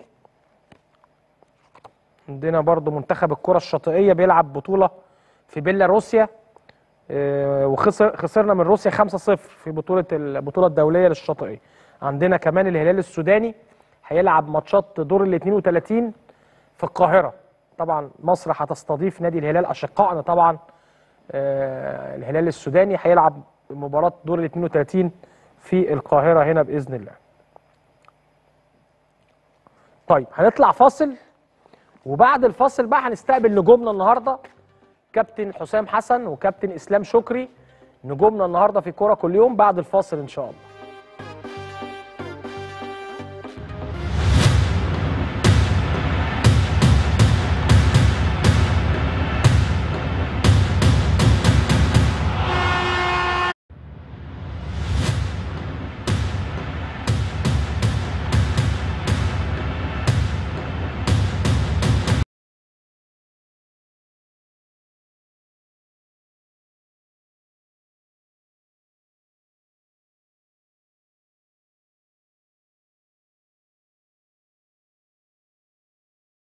عندنا برضه منتخب الكره الشاطئيه بيلعب بطوله في بيلاروسيا، وخسرنا من روسيا 5-0 في البطوله الدوليه للشاطئيه. عندنا كمان الهلال السوداني هيلعب ماتشات دور ال 32 في القاهره. طبعا مصر هتستضيف نادي الهلال اشقائنا طبعا. الهلال السوداني هيلعب مباراه دور ال 32 في القاهره هنا باذن الله. طيب هنطلع فاصل، وبعد الفاصل بقى هنستقبل نجومنا النهارده كابتن حسام حسن وكابتن اسلام شكري، نجومنا النهارده في كوره كل يوم بعد الفاصل ان شاء الله.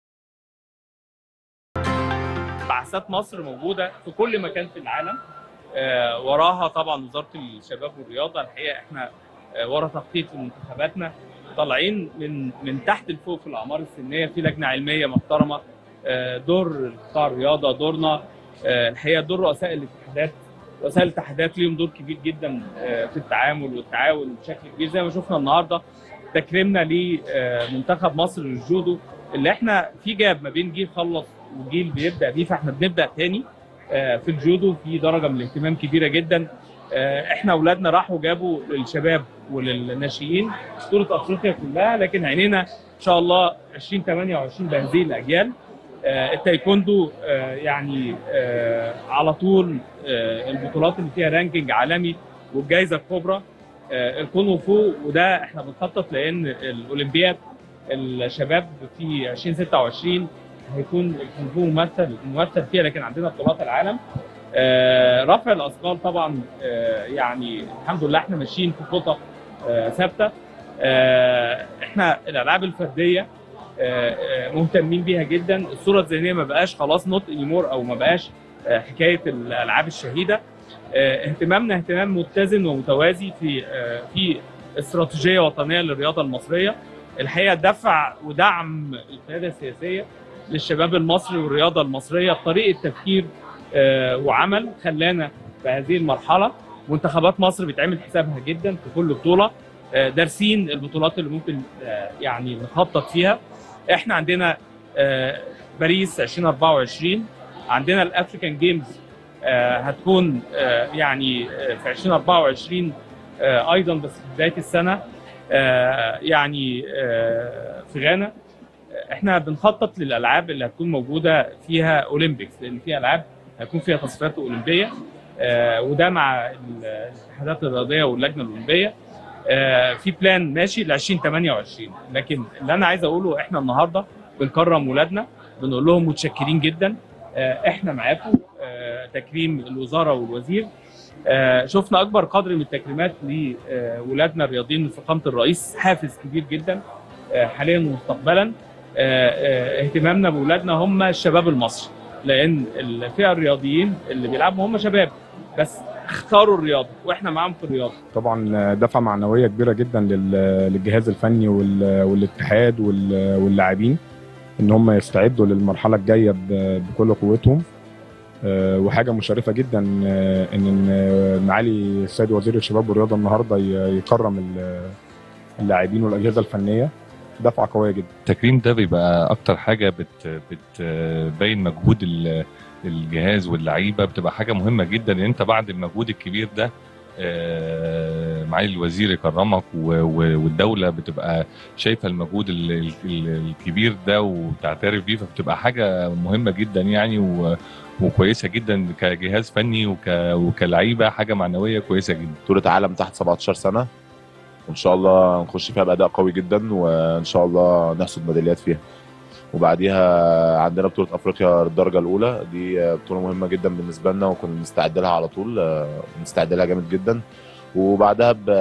بعثات مصر موجوده في كل مكان في العالم، وراها طبعا وزاره الشباب والرياضه. الحقيقه احنا ورا تخطيط منتخباتنا طالعين من تحت لفوق في الاعمار السنيه، في لجنه علميه محترمه. دور قطاع الرياضه دورنا. الحقيقه دور رؤساء الاتحادات ليهم دور كبير جدا في التعامل والتعاون بشكل كبير، زي ما شفنا النهارده تكريمنا لمنتخب مصر للجودو، اللي احنا في جاب ما بين جيل خلص وجيل بيبدا بيه، فاحنا بنبدا تاني في الجودو في درجه من الاهتمام كبيره جدا. احنا اولادنا راحوا جابوا للشباب وللناشئين بطوله افريقيا كلها، لكن عينينا ان شاء الله 2028 بهذه الاجيال. التايكوندو يعني على طول البطولات اللي فيها رانكينج عالمي والجائزه الكبرى الكونغ فو، وده احنا بنخطط لان الاولمبياد الشباب في 2026 هيكون الكونغ فو ممثل فيها، لكن عندنا بطولات العالم. رفع الاثقال طبعا يعني الحمد لله احنا ماشيين في خطط ثابته. احنا الالعاب الفرديه مهتمين بيها جدا. الصوره الذهنيه ما بقاش خلاص نوت انيمور، او ما بقاش حكايه الالعاب الشهيده. اهتمامنا اهتمام متزن ومتوازي في استراتيجيه وطنيه للرياضه المصريه. الحقيقه دفع ودعم القياده السياسيه للشباب المصري والرياضه المصريه بطريقه تفكير وعمل خلانا في هذه المرحله. منتخبات مصر بيتعمل حسابها جدا في كل بطوله، دارسين البطولات اللي ممكن يعني نخطط فيها. احنا عندنا باريس 2024، عندنا الافريكان جيمز هتكون يعني في 2024 ايضا، بس في بدايه السنه يعني في غانا. احنا بنخطط للالعاب اللي هتكون موجوده فيها اولمبيكس، لان في العاب هيكون فيها تصفيات اولمبيه، وده مع الاتحادات الرياضيه واللجنه الاولمبيه. في بلان ماشي ل 2028. لكن اللي انا عايز اقوله احنا النهارده بنكرم ولادنا، بنقول لهم متشكرين جدا، احنا معاكم. تكريم الوزاره والوزير، شفنا اكبر قدر من التكريمات لولادنا الرياضيين من فخامه الرئيس، حافز كبير جدا حاليا ومستقبلا. اهتمامنا بولادنا هم الشباب المصري، لان الفئه الرياضيين اللي بيلعبوا هم شباب بس اختاروا الرياضه واحنا معاهم في الرياضه. طبعا دفعه معنويه كبيره جدا للجهاز الفني والاتحاد واللاعبين ان هم يستعدوا للمرحله الجايه بكل قوتهم. وحاجه مشرفه جدا ان معالي السيد وزير الشباب والرياضه النهارده يكرم اللاعبين والاجهزه الفنيه. دفعه قويه جدا. التكريم ده بيبقى اكتر حاجه بتبين مجهود الجهاز واللعيبه، بتبقى حاجه مهمه جدا ان انت بعد المجهود الكبير ده معالي الوزير يكرمك والدوله بتبقى شايفه المجهود الكبير ده وتعترف بيه، فبتبقى حاجه مهمه جدا يعني وكويسه جدا كجهاز فني وكلعيبه، حاجه معنويه كويسه جدا. بطوله عالم تحت 17 سنه وان شاء الله نخش فيها باداء قوي جدا، وان شاء الله نحصد ميداليات فيها. وبعديها عندنا بطوله افريقيا الدرجه الاولى، دي بطوله مهمه جدا بالنسبه لنا وكنا بنستعد لها على طول، بنستعد لها جامد جدا. وبعدها ب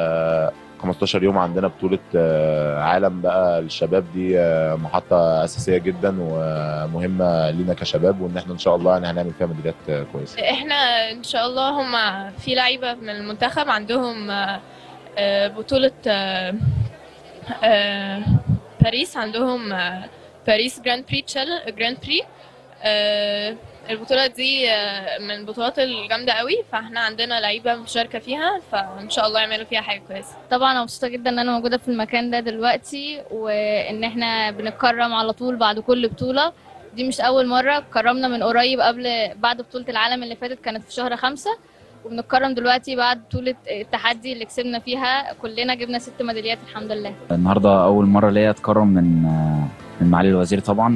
15 يوم عندنا بطوله عالم بقى للشباب، دي محطه اساسيه جدا ومهمه لينا كشباب، وان احنا ان شاء الله يعني هنعمل فيها ميداليات كويسه. احنا ان شاء الله هم في لعيبه من المنتخب عندهم بطوله باريس، عندهم باريس جراند بري. البطوله دي من البطولات الجامده قوي، فاحنا عندنا لعيبه مشاركه فيها، فان شاء الله يعملوا فيها حاجه كويسه. طبعا انا مبسوطه جدا ان انا موجوده في المكان ده دلوقتي، وان احنا بنتكرم على طول بعد كل بطوله. دي مش اول مره، اتكرمنا من قريب بعد بطوله العالم اللي فاتت كانت في شهر 5، وبنتكرم دلوقتي بعد بطوله التحدي اللي كسبنا فيها كلنا، جبنا 6 ميداليات الحمد لله. النهارده اول مره ليا اتكرم من معالي الوزير طبعا،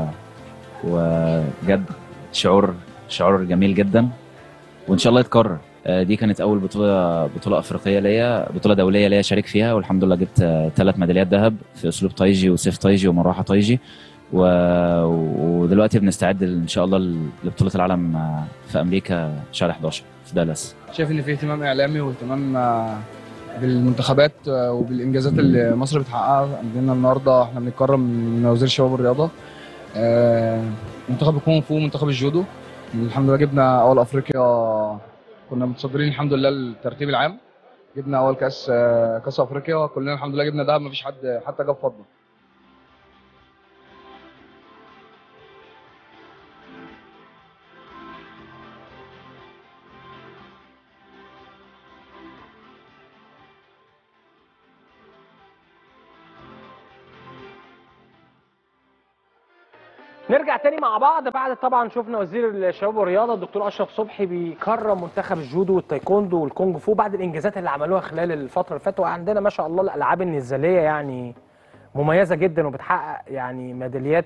وبجد شعور جميل جدا، وان شاء الله يتكرر. دي كانت اول بطوله افريقيه ليا، بطوله دوليه ليا شارك فيها، والحمد لله جبت 3 ميداليات ذهب في اسلوب طايجي وسيف طايجي ومروحه طايجي. ودلوقتي بنستعد ان شاء الله لبطوله العالم في امريكا شهر 11 في دالاس. شايف ان في اهتمام اعلامي واهتمام بالمنتخبات وبالانجازات اللي مصر بتحققها. عندنا النهارده احنا بنتكرم من وزير الشباب والرياضه منتخب الكونغ فو ومنتخب الجودو. الحمد لله جبنا اول افريقيا كنا متصدرين الحمد لله الترتيب العام، جبنا اول كاس افريقيا، كلنا الحمد لله جبنا دهب، مفيش حد حتى جاب فضه. نرجع تاني مع بعض بعد طبعا شفنا وزير الشباب والرياضه الدكتور اشرف صبحي بيكرم منتخب الجودو والتايكوندو والكونج فو بعد الانجازات اللي عملوها خلال الفتره اللي فاتت. وعندنا ما شاء الله الالعاب النزاليه يعني مميزه جدا وبتحقق يعني ميداليات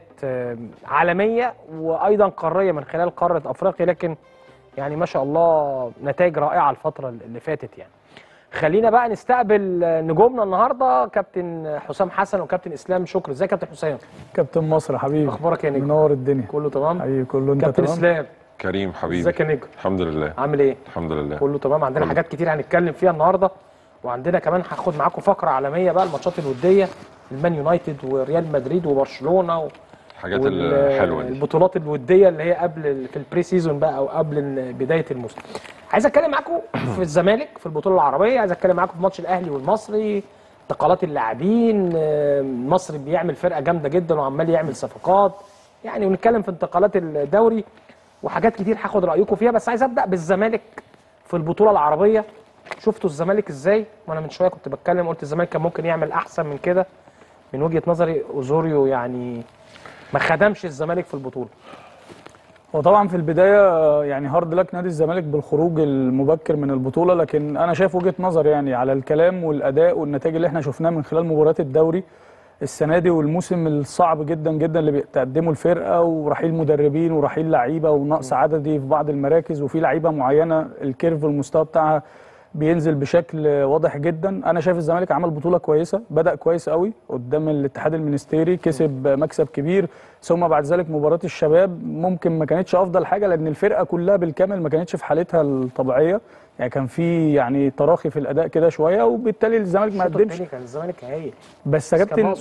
عالميه وايضا قاريه من خلال قاره افريقيا، لكن يعني ما شاء الله نتائج رائعه الفتره اللي فاتت يعني. خلينا بقى نستقبل نجومنا النهارده كابتن حسام حسن وكابتن اسلام شكري. ازيك يا كابتن حسام؟ كابتن مصر حبيبي، اخبارك يا نجم؟ منور الدنيا. كله تمام حبيبي كله. انت كابتن تمام؟ اسلام كريم حبيبي، ازيك يا نجم؟ الحمد لله. عامل ايه؟ الحمد لله كله تمام. عندنا حاجات كتير هنتكلم فيها النهارده، وعندنا كمان هاخد معاكم فقره عالميه بقى الماتشات الوديه، المان يونايتد وريال مدريد وبرشلونه الحاجات الحلوه دي، البطولات الوديه اللي هي قبل في البري سيزون بقى او قبل بدايه الموسم. عايز اتكلم معاكم في الزمالك في البطوله العربيه، عايز اتكلم معاكم في ماتش الاهلي والمصري، انتقالات اللاعبين، المصري بيعمل فرقه جامده جدا وعمال يعمل صفقات يعني، ونتكلم في انتقالات الدوري وحاجات كتير هاخد رايكم فيها. بس عايز ابدا بالزمالك في البطوله العربيه. شفتوا الزمالك ازاي؟ وانا من شويه كنت بتكلم قلت الزمالك كان ممكن يعمل احسن من كده. من وجهه نظري اوزوريو يعني ما خدمش الزمالك في البطوله. هو طبعا في البدايه يعني هارد لك نادي الزمالك بالخروج المبكر من البطوله، لكن انا شايف وجهه نظر يعني على الكلام والاداء والنتائج اللي احنا شفناها من خلال مباريات الدوري السنه دي والموسم الصعب جدا جدا اللي بتقدمه الفرقه، ورحيل مدربين ورحيل لعيبه ونقص عددي في بعض المراكز، وفي لعيبه معينه الكيرف والمستوى بتاعها بينزل بشكل واضح جدا. انا شايف الزمالك عمل بطوله كويسه، بدا كويس قوي قدام الاتحاد المنستيري، كسب مكسب كبير، ثم بعد ذلك مباراه الشباب ممكن ما كانتش افضل حاجه لان الفرقه كلها بالكامل ما كانتش في حالتها الطبيعيه، يعني كان في يعني تراخي في الاداء كده شويه، وبالتالي الزمالك ما قدمش. كان الزمالك هايل بس يا كابتن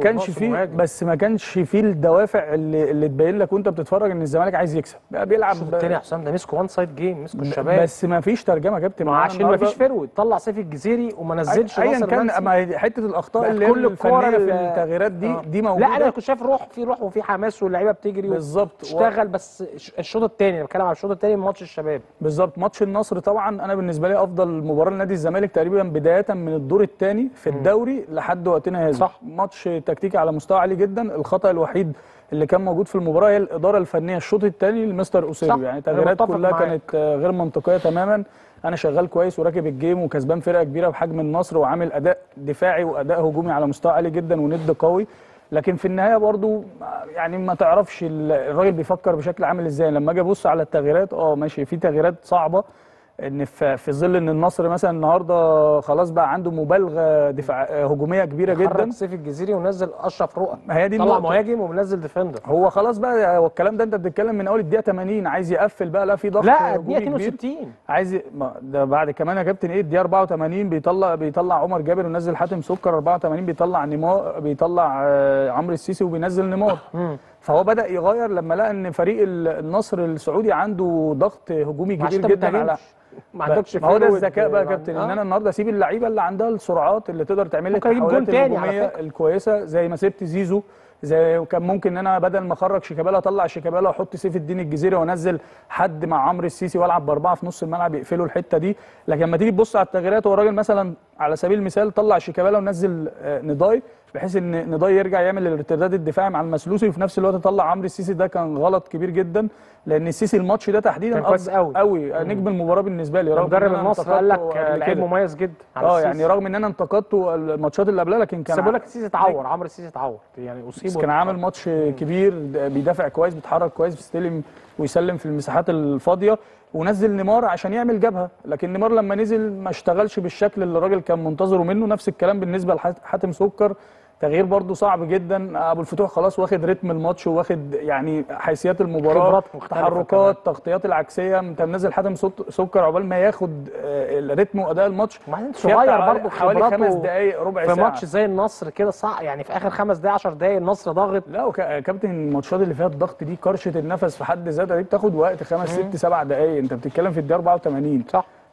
ما كانش فيه الدوافع اللي تبين لك وانت بتتفرج ان الزمالك عايز يكسب، بيلعب الشوط الثاني يا حسام ده مسكوا وان سايد جيم، مسكوا الشباب، بس ما فيش ترجمه يا كابتن عشان ما فيش فروت. طلع سيف الجزيري وما نزلش ايا كان، ما حته الاخطاء اللي كل الفنيه في التغييرات دي موجوده. لا انا كنت شايف روح وفي حماس واللعيبه بتجري بالظبط تشتغل. بس الشوط الثاني، بتكلم على الشوط الثاني من ماتش الشباب بالظبط. ماتش النصر طبعا انا بالنسبه لي افضل مباراه لنادي الزمالك تقريبا بدايه من الدور الثاني في الدوري لحد وقتنا هذا. صح، ماتش تكتيكي على مستوى عالي جدا. الخطا الوحيد اللي كان موجود في المباراه هي الاداره الفنيه الشوط الثاني لمستر اوسيريو، يعني التغييرات كلها كانت غير منطقيه تماما. انا شغال كويس وراكب الجيم وكسبان فرقه كبيره بحجم النصر وعامل اداء دفاعي واداء هجومي على مستوى عالي جدا وند قوي، لكن في النهايه برضو يعني ما تعرفش الراجل بيفكر بشكل عامل ازاي. لما اجي ابص على التغييرات ماشي في تغييرات صعبه، ان في ظل ان النصر مثلا النهارده خلاص بقى عنده مبالغه هجوميه كبيره جدا، خرج سيف الجزيري ونزل اشرف رؤى، هي دي طلع مهاجم ومنزل ديفندر. هو خلاص بقى، هو الكلام ده انت بتتكلم من اول الدقيقه 80 عايز يقفل بقى، لا في ضغط، لا الدقيقه 62 عايز ده بعد كمان يا كابتن ايه الدقيقه 84 بيطلع عمر جابر ونزل حاتم سكر، 84 بيطلع نيمار، بيطلع عمرو السيسي وبينزل نيمار. فهو بدا يغير لما لقى ان فريق النصر السعودي عنده ضغط هجومي كبير جدا على ما عندكش. ما هو ده الذكاء بقى يا كابتن، ان انا النهارده اسيب اللعيبه اللي عندها السرعات اللي تقدر تعمل لي التحولات الهجوميه الكويسه، زي ما سبت زيزو، زي كان ممكن ان انا بدل ما اخرج شيكابالا اطلع شيكابالا واحط سيف الدين الجزيري وانزل حد مع عمرو السيسي والعب باربعه في نص الملعب يقفلوا الحته دي. لكن لما تيجي تبص على التغييرات، هو الراجل مثلا على سبيل المثال طلع شيكابالا ونزل نضاي، بحيث ان نضاي يرجع يعمل الارتداد الدفاعي مع المسلوسي، وفي نفس الوقت طلع عمرو السيسي. ده كان غلط كبير جدا، لان السيسي الماتش ده تحديدا كويس قوي نجم المباراه بالنسبه لي. مدرب النصر قال لك لعيب مميز جدا على يعني رغم ان انا انتقدته الماتشات اللي قبلها، لكن كان بقول لك السيسي اتعور، عمرو السيسي اتعور يعني اصيب، كان عامل ماتش كبير، بيدافع كويس، بيتحرك كويس، بيستلم ويسلم في المساحات الفاضيه، ونزل نيمار عشان يعمل جبهه. لكن نيمار لما نزل ما اشتغلش بالشكل اللي الراجل كان منتظره منه. نفس الكلام بالنسبه لحاتم سكر، تغيير برضو صعب جدا. ابو الفتوح خلاص واخد رتم الماتش وواخد يعني حيثيات المباراه، تحركات، تغطيات العكسيه، انت منزل حاتم سكر عقبال ما ياخد الريتم واداء الماتش. وبعدين صغير برضو، حوالي 5 دقائق ربع ساعه في ماتش زي النصر كده صعب يعني، في اخر 5 دقائق 10 دقائق النصر ضاغط. لا كابتن الماتشات اللي فيها الضغط دي كرشه النفس في حد ذاتها دي بتاخد وقت 5 6 7 دقائق، انت بتتكلم في الدقيقه 84 صح.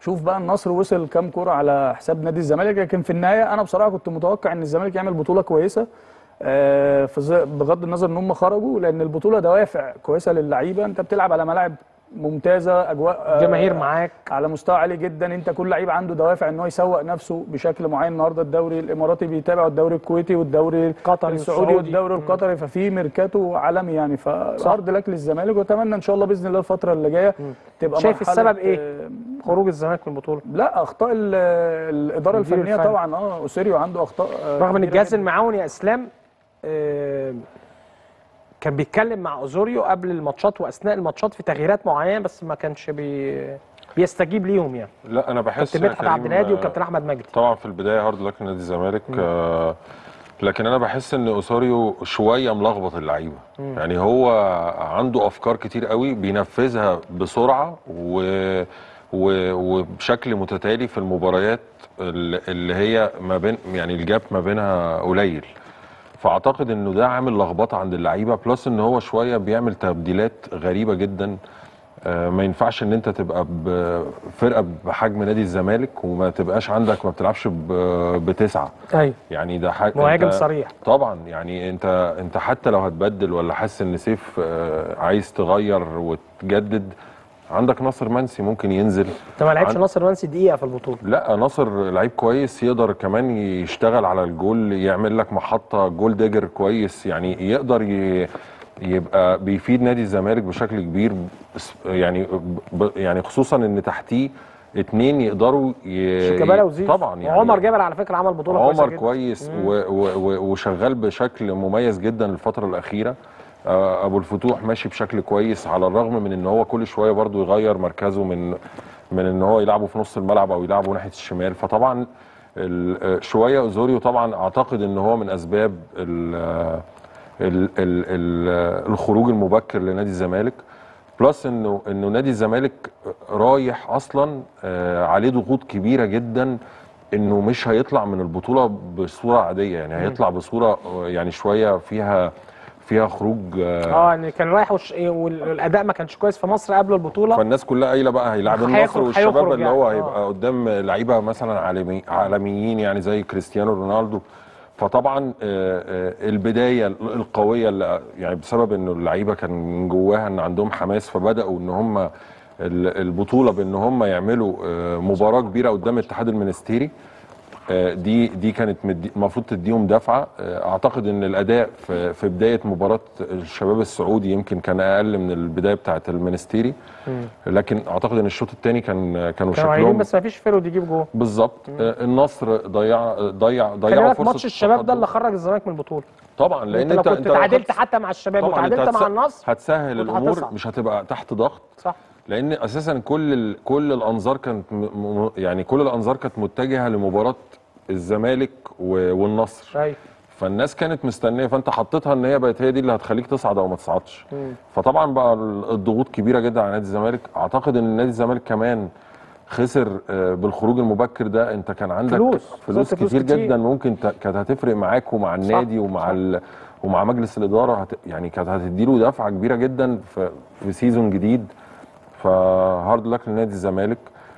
شوف بقى النصر وصل كام كرة على حساب نادي الزمالك، لكن في النهايه انا بصراحه كنت متوقع ان الزمالك يعمل بطوله كويسه، بغض النظر ان هم خرجوا، لان البطوله دوافع كويسه للعيبه. انت بتلعب على ملاعب ممتازه، اجواء جماهير معاك على مستوى عالي جدا، انت كل لعيب عنده دوافع ان هو يسوق نفسه بشكل معين. النهارده الدوري الاماراتي بيتابع الدوري الكويتي والدوري القطري السعودي والدوري القطري، ففي ميركاتو عالمي يعني. فهارد لك للزمالك، واتمنى ان شاء الله باذن الله الفتره اللي جايه تبقى شايف السبب ايه خروج الزمالك من البطوله؟ لا، اخطاء الاداره الفنيه طبعا. اوسيريو عنده اخطاء رغم ان الجهاز المعاون يا اسلام كان بيتكلم مع اوزوريو قبل الماتشات واثناء الماتشات في تغييرات معينه، بس ما كانش بيستجيب ليهم يعني. لا انا بحس كابتن مدحت عبد الهادي وكابتن احمد مجدي طبعا في البدايه هارد لك لنادي الزمالك، لكن انا بحس ان اوسوريو شويه ملخبط اللعيبه. يعني هو عنده افكار كتير قوي بينفذها بسرعه وبشكل متتالي في المباريات اللي هي ما بين، يعني الجاب ما بينها قليل. فاعتقد انه ده عامل لخبطه عند اللعيبه، بلس ان هو شويه بيعمل تبديلات غريبه جدا. ما ينفعش ان انت تبقى بفرقه بحجم نادي الزمالك وما تبقاش عندك، ما بتلعبش بتسعه. ايوه يعني ده حاجه مهاجم صريح طبعا. يعني انت حتى لو هتبدل ولا حاسس ان سيف عايز تغير وتجدد، عندك ناصر منسي ممكن ينزل. انت ما لعبش ناصر منسي دقيقه في البطوله. لا ناصر لعيب كويس، يقدر كمان يشتغل على الجول، يعمل لك محطه جول داجر كويس، يعني يقدر يبقى بيفيد نادي الزمالك بشكل كبير. يعني خصوصا ان تحتيه اتنين يقدروا شيكابالا وزيزو طبعا. يعني وعمر جابر على فكره عمل بطوله كويسه عمر كويس وشغال بشكل مميز جدا الفتره الاخيره. ابو الفتوح ماشي بشكل كويس، على الرغم من ان هو كل شويه برضو يغير مركزه من ان هو يلعبه في نص الملعب او يلعبه ناحيه الشمال. فطبعا شويه اوزوريو طبعا اعتقد ان هو من اسباب الخروج المبكر لنادي الزمالك، بلس انه نادي الزمالك رايح اصلا عليه ضغوط كبيره جدا، انه مش هيطلع من البطوله بصوره عاديه، يعني هيطلع بصوره يعني شويه فيها خروج. يعني كان رايح والاداء ما كانش كويس في مصر قبل البطوله، فالناس كلها قايله بقى هيلاعب النصر والشباب اللي هو هيبقى قدام لعيبه مثلا عالميين يعني زي كريستيانو رونالدو. فطبعا البدايه القويه اللي يعني بسبب انه اللعيبه كان من جواها ان عندهم حماس، فبداوا ان هم البطوله بان هم يعملوا مباراه كبيره قدام الاتحاد المنستيري. دي كانت المفروض تديهم دفعه. اعتقد ان الاداء في بدايه مباراه الشباب السعودي يمكن كان اقل من البدايه بتاعه المنستيري، لكن اعتقد ان الشوط الثاني كانوا شكلهم بس ما فيش فيرود يجيب جول بالظبط. النصر ضيعوا فرصه. ماتش الشباب ده اللي خرج الزمالك من البطوله طبعا، لان انت لو كنت تعادلت حتى مع الشباب وتعادلت مع النصر هتسهل الامور، مش هتبقى تحت ضغط. صح، لان اساسا كل الانظار كانت يعني كل الانظار كانت متجهه لمباراه الزمالك والنصر. ايوه، فالناس كانت مستنيه، فانت حطيتها ان هي بقت هي دي اللي هتخليك تصعد او ما تصعدش. فطبعا بقى الضغوط كبيره جدا على نادي الزمالك. اعتقد ان نادي الزمالك كمان خسر بالخروج المبكر ده. انت كان عندك فلوس كتير جدا ممكن كانت هتفرق معاك ومع النادي ومع مجلس الاداره، يعني كانت هتديله دفعه كبيره جدا في سيزون جديد. فهارد لك لنادي الزمالك.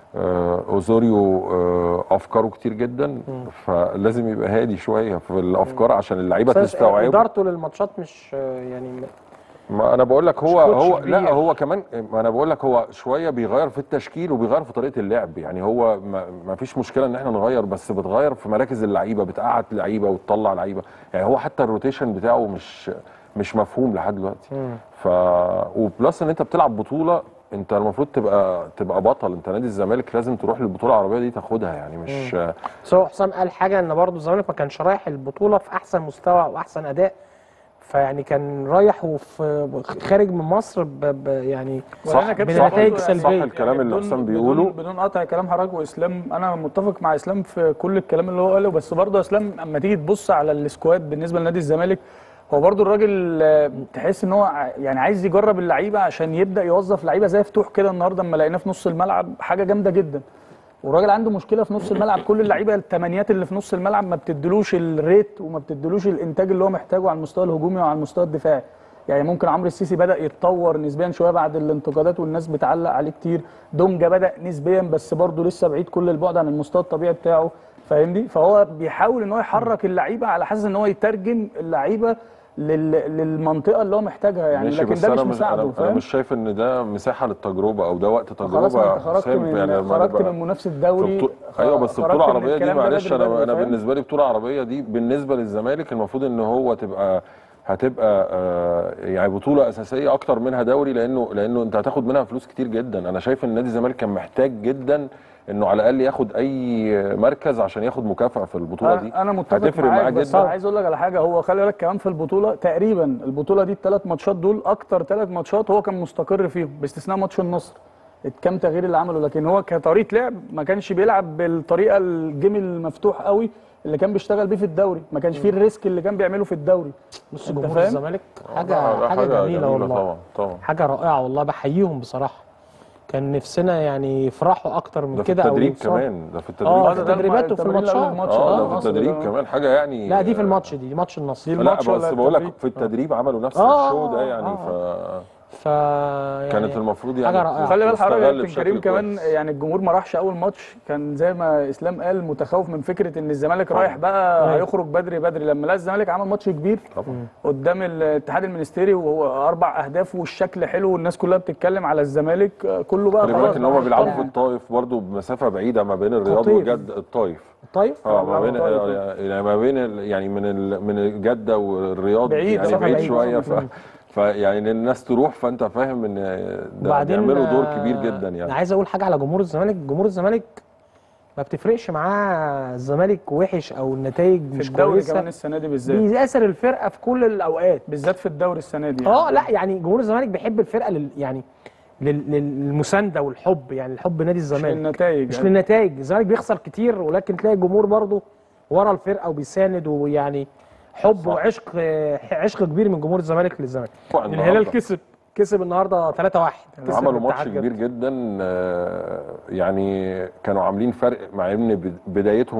اوزوريو افكاره كتير جدا، فلازم يبقى هادي شويه في الافكار عشان اللعيبه تستوعب. ادارته للماتشات مش يعني ما انا بقول لك هو لا هو كمان، ما انا بقول لك هو شويه بيغير في التشكيل وبيغير في طريقه اللعب. يعني هو ما فيش مشكله ان احنا نغير، بس بتغير في مراكز اللعيبه، بتقعد لعيبه وتطلع لعيبه. يعني هو حتى الروتيشن بتاعه مش مفهوم لحد دلوقتي. وبلس ان انت بتلعب بطوله، انت المفروض تبقى بطل. انت نادي الزمالك لازم تروح للبطوله العربيه دي تاخدها، يعني مش سواء حسام قال حاجه ان برضه الزمالك ما كانش رايح البطوله في احسن مستوى واحسن اداء، فيعني كان رايح وفي خارج من مصر يعني بنتائج سلبيه. صح الكلام اللي حسام بيقوله بدون قطع كلام حضرتك واسلام. انا متفق مع اسلام في كل الكلام اللي هو قاله، بس برضه اسلام اما تيجي تبص على السكواد بالنسبه لنادي الزمالك، هو برضو الراجل تحس ان هو يعني عايز يجرب اللعيبه عشان يبدا يوظف لعيبه زي فتوح كده. النهارده اما لقيناه في نص الملعب حاجه جامده جدا، والراجل عنده مشكله في نص الملعب. كل اللعيبه الثمانيات اللي في نص الملعب ما بتدلوش الريت وما بتدلوش الانتاج اللي هو محتاجه على المستوى الهجومي وعلى المستوى الدفاعي. يعني ممكن عمرو السيسي بدا يتطور نسبيا شويه بعد الانتقادات والناس بتعلق عليه كتير. دونجا بدا نسبيا بس برضه لسه بعيد كل البعد عن المستوى الطبيعي بتاعه، فاهمني؟ فهو بيحاول ان هو يحرك اللعيبه على حاسس ان هو يترجم اللعيبه للمنطقه اللي هو محتاجها يعني، لكن ده مش مساعده. انا مش شايف ان ده مساحه للتجربه او ده وقت تجربه. خلاص انت خرجت من منافسه الدوري. ايوه بس بطوله عربيه دي معلش، انا بالنسبه لي بطوله عربيه دي بالنسبه للزمالك المفروض ان هو هتبقى يعني بطوله اساسيه اكتر منها دوري، لانه انت هتاخد منها فلوس كتير جدا. انا شايف ان نادي الزمالك كان محتاج جدا انه على الاقل ياخد اي مركز عشان ياخد مكافاه في البطوله دي. انا متفق معاك، بس عايز اقول لك على حاجه. هو خلي بالك كمان في البطوله تقريبا البطوله دي ال3 ماتشات دول اكتر 3 ماتشات هو كان مستقر فيهم باستثناء ماتش النصر. كام تغيير اللي عمله، لكن هو كطريقه لعب ما كانش بيلعب بالطريقه الجيم المفتوح قوي اللي كان بيشتغل بيه في الدوري، ما كانش فيه الريسك اللي كان بيعمله في الدوري. بص جمهور الزمالك حاجه جميله والله، طبعا حاجه رائعه والله، بحييهم بصراحه. كان نفسنا يعني يفرحوا اكتر من كده. ده في التدريب كمان، ده في التدريب. في التدريبات وفي الماتشات. ده في التدريب كمان حاجه يعني. لا دي في الماتش، دي ماتش النصر. لا بس بقول لك في التدريب عملوا نفس الشو ده يعني. يعني كانت المفروض يعني خلي بالك حضرتك كابتن كريم كمان، يعني الجمهور ما راحش اول ماتش، كان زي ما اسلام قال متخوف من فكره ان الزمالك رايح بقى هيخرج بدري. لما لقى الزمالك عمل ماتش كبير قدام الاتحاد المنستيري وهو 4 أهداف والشكل حلو والناس كلها بتتكلم على الزمالك كله بقى خلاص. خلي بالك ان هم بيلعبوا في الطايف برضه بمسافه بعيده ما بين الرياض وجد. الطايف ما بين يعني ما بين يعني من جده والرياض بعيد يعني بعيد شويه. فيعني الناس تروح، فانت فاهم ان ده بيعملوا دور كبير جدا يعني. انا عايز اقول حاجه على جمهور الزمالك. جمهور الزمالك ما بتفرقش معاه الزمالك وحش او النتائج مش كويسه. في الدوري كمان السنه دي بالذات بيأثر الفرقه في كل الاوقات، بالذات في الدوري السنه دي يعني. لا يعني جمهور الزمالك بيحب الفرقه يعني للمسانده والحب، يعني الحب نادي الزمالك مش للنتائج. الزمالك بيخسر كتير ولكن تلاقي الجمهور برضه ورا الفرقه وبيساند، ويعني حب وعشق كبير من جمهور الزمالك للزمالك. الهلال كسب النهارده 3-1. عملوا ماتش كبير جدا يعني كانوا عاملين فرق، مع ان بدايتهم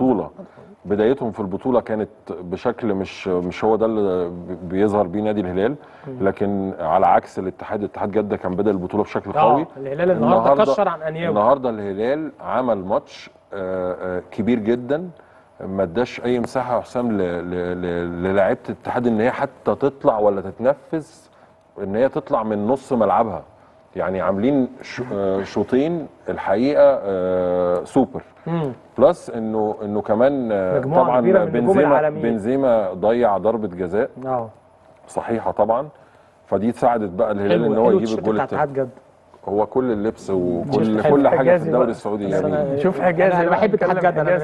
في البطوله كانت بشكل مش هو ده اللي بيظهر بيه نادي الهلال، لكن على عكس الاتحاد جده كان بدا البطوله بشكل قوي. الهلال النهارده كشر عن انياب. النهارده الهلال عمل ماتش كبير جدا، ما اداش اي مساحه يا حسام للاعيبه الاتحاد ان هي حتى تطلع ولا تتنفس، ان هي تطلع من نص ملعبها. يعني عاملين شوطين الحقيقه سوبر. بلس انه كمان طبعا بنزيما ضيع ضربه جزاء صحيحه طبعا، فدي ساعدت بقى الهلال ان هو يجيب الجول الثاني. هو كل اللبس وكل حاجه في الدوري السعودي يعني. شوف حجازي، انا بحب اتحاد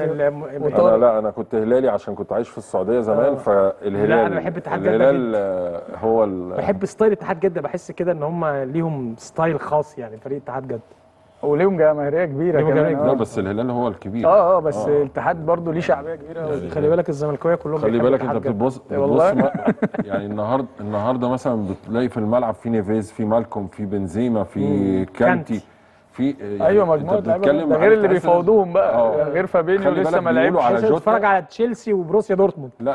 جده. انا كنت هلالي عشان كنت عايش في السعوديه زمان. فالهلال لا انا بحب اتحاد جده. الهلال هو بحب ستايل اتحاد جده، بحس كده ان هم ليهم ستايل خاص يعني فريق اتحاد جده، وليهم جماهيريه كبيره كمان. لا بس الهلال هو الكبير. بس الاتحاد برضه ليه شعبيه كبيره. يعني خلي بالك الزملكاويه كلهم خلي بالك انت بتبص يعني النهارده مثلا بتلاقي في الملعب في نيفيز، في مالكوم، في بنزيما، في كانتي، في ايوه مجموعه لعيبه، ده غير اللي بيفاوضوهم بقى. غير فابينيو لسه ما لعبش. اتفرج على تشيلسي وبروسيا دورتموند. لا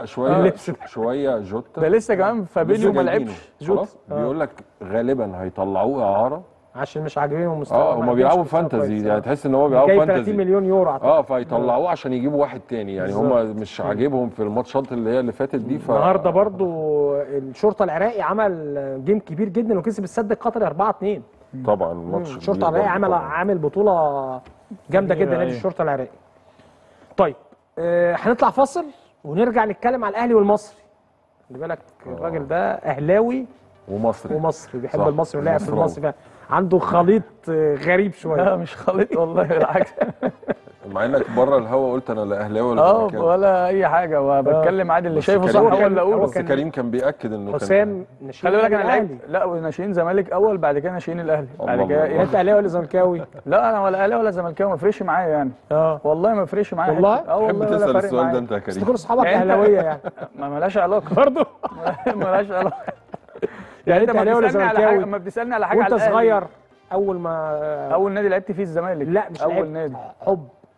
شويه جوتا ده لسه كمان فابينيو ما لعبش. جوتا بيقول لك غالبا هيطلعوه اعاره عشان مش عاجبينهم مستوى. هم بيلعبوا فانتزي يعني، تحس ان هو بيلعبوا فانتزي 30 مليون يورو فيطلعوه عشان يجيبوا واحد تاني يعني. هم مش عاجبهم في الماتشات اللي فاتت دي. النهارده برضو الشرطه العراقي عمل جيم كبير جدا وكسب السد القطري 4-2. طبعا ماتش الشرطه العراقي عامل بطوله جامده جدا نادي الشرطه العراقي. طيب هنطلع فاصل ونرجع نتكلم على الاهلي والمصري. خلي بالك الراجل ده اهلاوي ومصري بيحب المصري ولاعب في المصري، عنده خليط غريب شويه. لا مش خليط والله بالعكس. مع انك بره الهوا قلت انا لا اهلاوي ولا زملكاوي ولا اي حاجه، وبتكلم عادي اللي شايفه صح هو اللي اقوله. بس كريم كان بياكد انه حسام خلي بالك انا لعبت وناشئين زمالك اول، بعد كده ناشئين الاهلي بعد كده. انت اهلاوي ولا زملكاوي؟ لا انا ولا اهلاوي ولا زملكاوي، ما فرقش معايا يعني. والله ما فرقش معايا والله. والله ولا تسال السؤال ده انت يا كريم؟ تكون اصحابك اهلاويه يعني. ما مالهاش علاقه برضه. مالهاش علاقه يعني انت اهلاوي ولا زملكاوي؟ ما بتسالني على حاجه وانت صغير اول نادي لعبت فيه الزمالك. لا مش اول نادي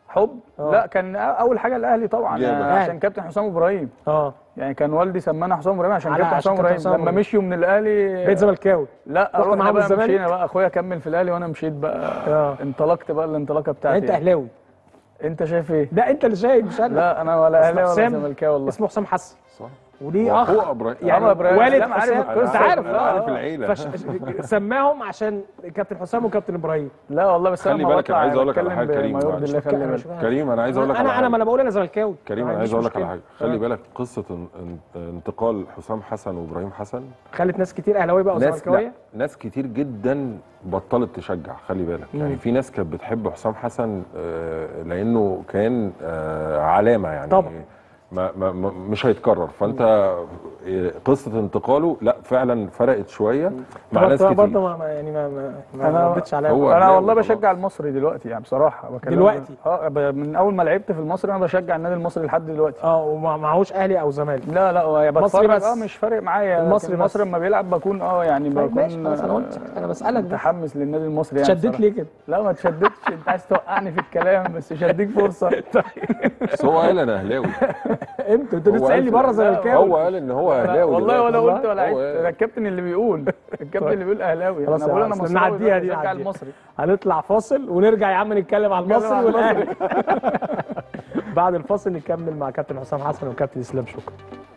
حب لا، كان اول حاجه الاهلي طبعا عشان كابتن حسام ابراهيم. يعني كان والدي سمانا حسام ابراهيم عشان كابتن حسام ابراهيم. لما مشيوا من الاهلي بقيت زملكاوي. لا رحنا بقى مشينا بقى، اخويا كمل في الاهلي وانا مشيت بقى. انطلقت بقى الانطلاقه بتاعتي. انت اهلاوي؟ انت شايف ايه؟ لا انت اللي شايف مش انا. لا انا ولا اهلاوي ولا زملكاوي والله. اسمه حسام حسن صح، وليه اخ يعني والد حسام. انت عارف عارف العيله سماهم عشان كابتن حسام وكابتن ابراهيم. لا والله بس خلي بالك، انا عايز اقول لك على حاجه كريم. كريم انا عايز اقول لك على حاجه. انا بقول انا زملكاوي كريم، انا عايز اقول لك على حاجه. خلي بالك قصه انتقال حسام حسن وابراهيم حسن خلت ناس كتير اهلاويه بقى وزملكاويه. ناس كتير جدا بطلت تشجع. خلي بالك يعني في ناس كانت بتحب حسام حسن لانه كان علامه يعني طبعا مش هيتكرر. فانت قصه انتقاله لا فعلا فرقت شويه مع ناس كتير. برضه يعني ما ردتش عليا. انا والله بشجع المصري دلوقتي يعني بصراحه. دلوقتي من اول ما لعبت في المصري انا بشجع النادي المصري لحد دلوقتي. ومعهوش اهلي او زمالك؟ لا مصري بس. مش فارق معايا. المصري لما بيلعب بكون يعني بكون انا بسالك متحمس للنادي المصري يعني. شديت ليه كده؟ لا ما تشددتش، انت عايز توقعني في الكلام بس مش هديك فرصه. بس هو قال انا اهلاوي. انت بتسالني بره زملكاوي. هو قال ان هو اهلاوي والله ولا قلت ولا عدت. ده الكابتن اللي بيقول اهلاوي. انا بقول انا مصري. نعديها دي بشجع المصري. هنطلع فاصل ونرجع يا عم نتكلم على المصري والاهلي. بعد الفاصل نكمل مع كابتن حسام حسن وكابتن اسلام. شكرا.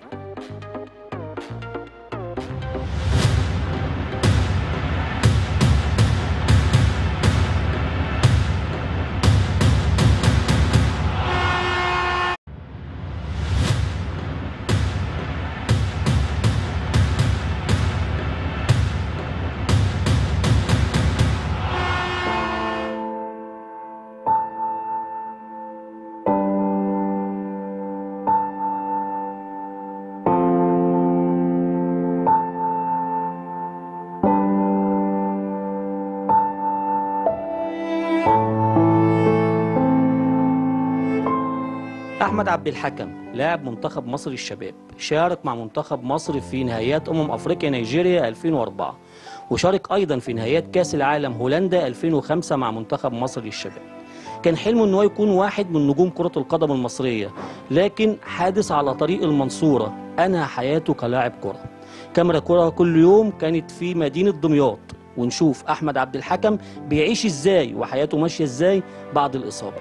أحمد عبد الحكم لاعب منتخب مصر الشباب، شارك مع منتخب مصر في نهائيات أفريقيا نيجيريا 2004، وشارك أيضا في نهائيات كأس العالم هولندا 2005 مع منتخب مصر للشباب. كان حلمه أنه يكون واحد من نجوم كرة القدم المصرية، لكن حادث على طريق المنصورة أنهى حياته كلاعب كرة. كاميرا كرة كل يوم كانت في مدينة دمياط، ونشوف أحمد عبد الحكم بيعيش إزاي وحياته ماشية إزاي بعد الإصابة.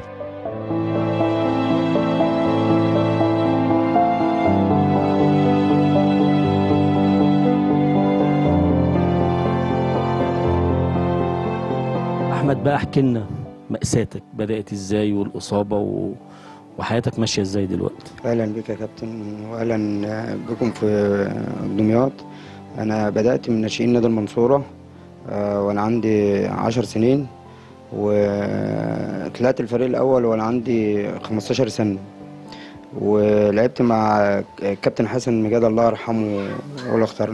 أحمد بقى احكي لنا مأساتك بدأت ازاي والإصابة وحياتك ماشية ازاي دلوقتي. أهلا بك يا كابتن وأهلا بكم في دمياط. أنا بدأت من ناشئين نادي المنصورة وأنا عندي 10 سنين، وطلعت الفريق الأول وأنا عندي 15 سنة، ولعبت مع كابتن حسن مجاد الله يرحمه والله اختارني.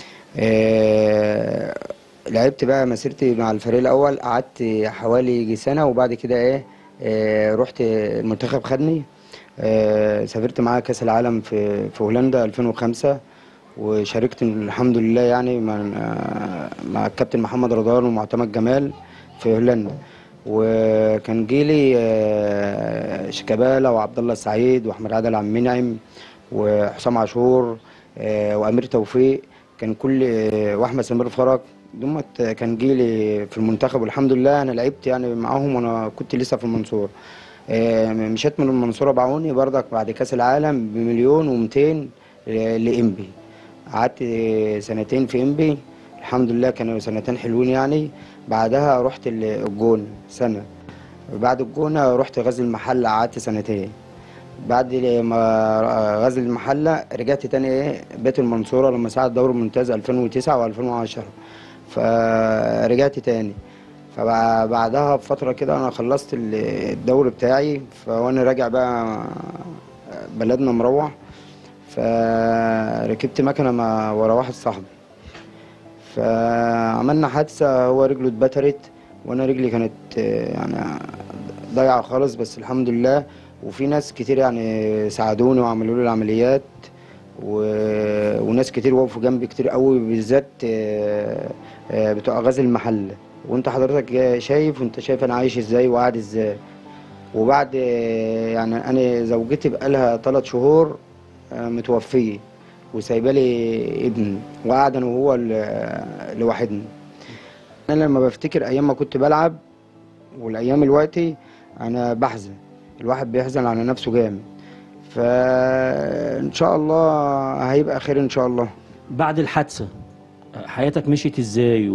لعبت بقى مسيرتي مع الفريق الاول، قعدت حوالي سنه، وبعد كده رحت المنتخب خدني. سافرت معاه كاس العالم في هولندا 2005، وشاركت الحمد لله يعني مع الكابتن محمد رضوان ومعتمد جمال في هولندا. وكان جيلي شيكابالا وعبد الله السعيد واحمد عادل عبد المنعم وحسام عاشور وامير توفيق، كان كل واحمد سمير فرج دمت كان جيلي في المنتخب. والحمد لله انا لعبت يعني معاهم وانا كنت لسه في المنصوره. مشيت من المنصوره باعوني بردك بعد كاس العالم ب1,200,000 لإنبي. قعدت سنتين في إنبي الحمد لله، كانوا سنتين حلوين يعني. بعدها رحت الجونه سنه، بعد الجونه رحت غزل المحله قعدت سنتين. بعد ما غزل المحله رجعت تاني بيت المنصوره لما ساعد دوري الممتاز 2009 و2010، فرجعت تاني. فبعدها بفتره كده انا خلصت الدوري بتاعي، فوانا راجع بقى بلدنا مروح، فركبت مكنه ورا واحد صاحبي، فعملنا حادثه، هو رجله اتبترت وانا رجلي كانت يعني ضايعه خالص، بس الحمد لله. وفي ناس كتير يعني ساعدوني وعملوا لي العمليات، وناس كتير وقفوا جنبي كتير قوي، بالذات بتوع غزل المحله. وانت حضرتك شايف، وانت شايف انا عايش ازاي وقاعد ازاي. وبعد يعني انا زوجتي بقالها 3 شهور متوفيه وسايبه لي ابن وقاعد انا وهو لوحدنا. انا لما بفتكر ايام ما كنت بلعب والايام دلوقتي انا بحزن، الواحد بيحزن على نفسه جامد. فان شاء الله هيبقى خير ان شاء الله. بعد الحادثه حياتك مشيت ازاي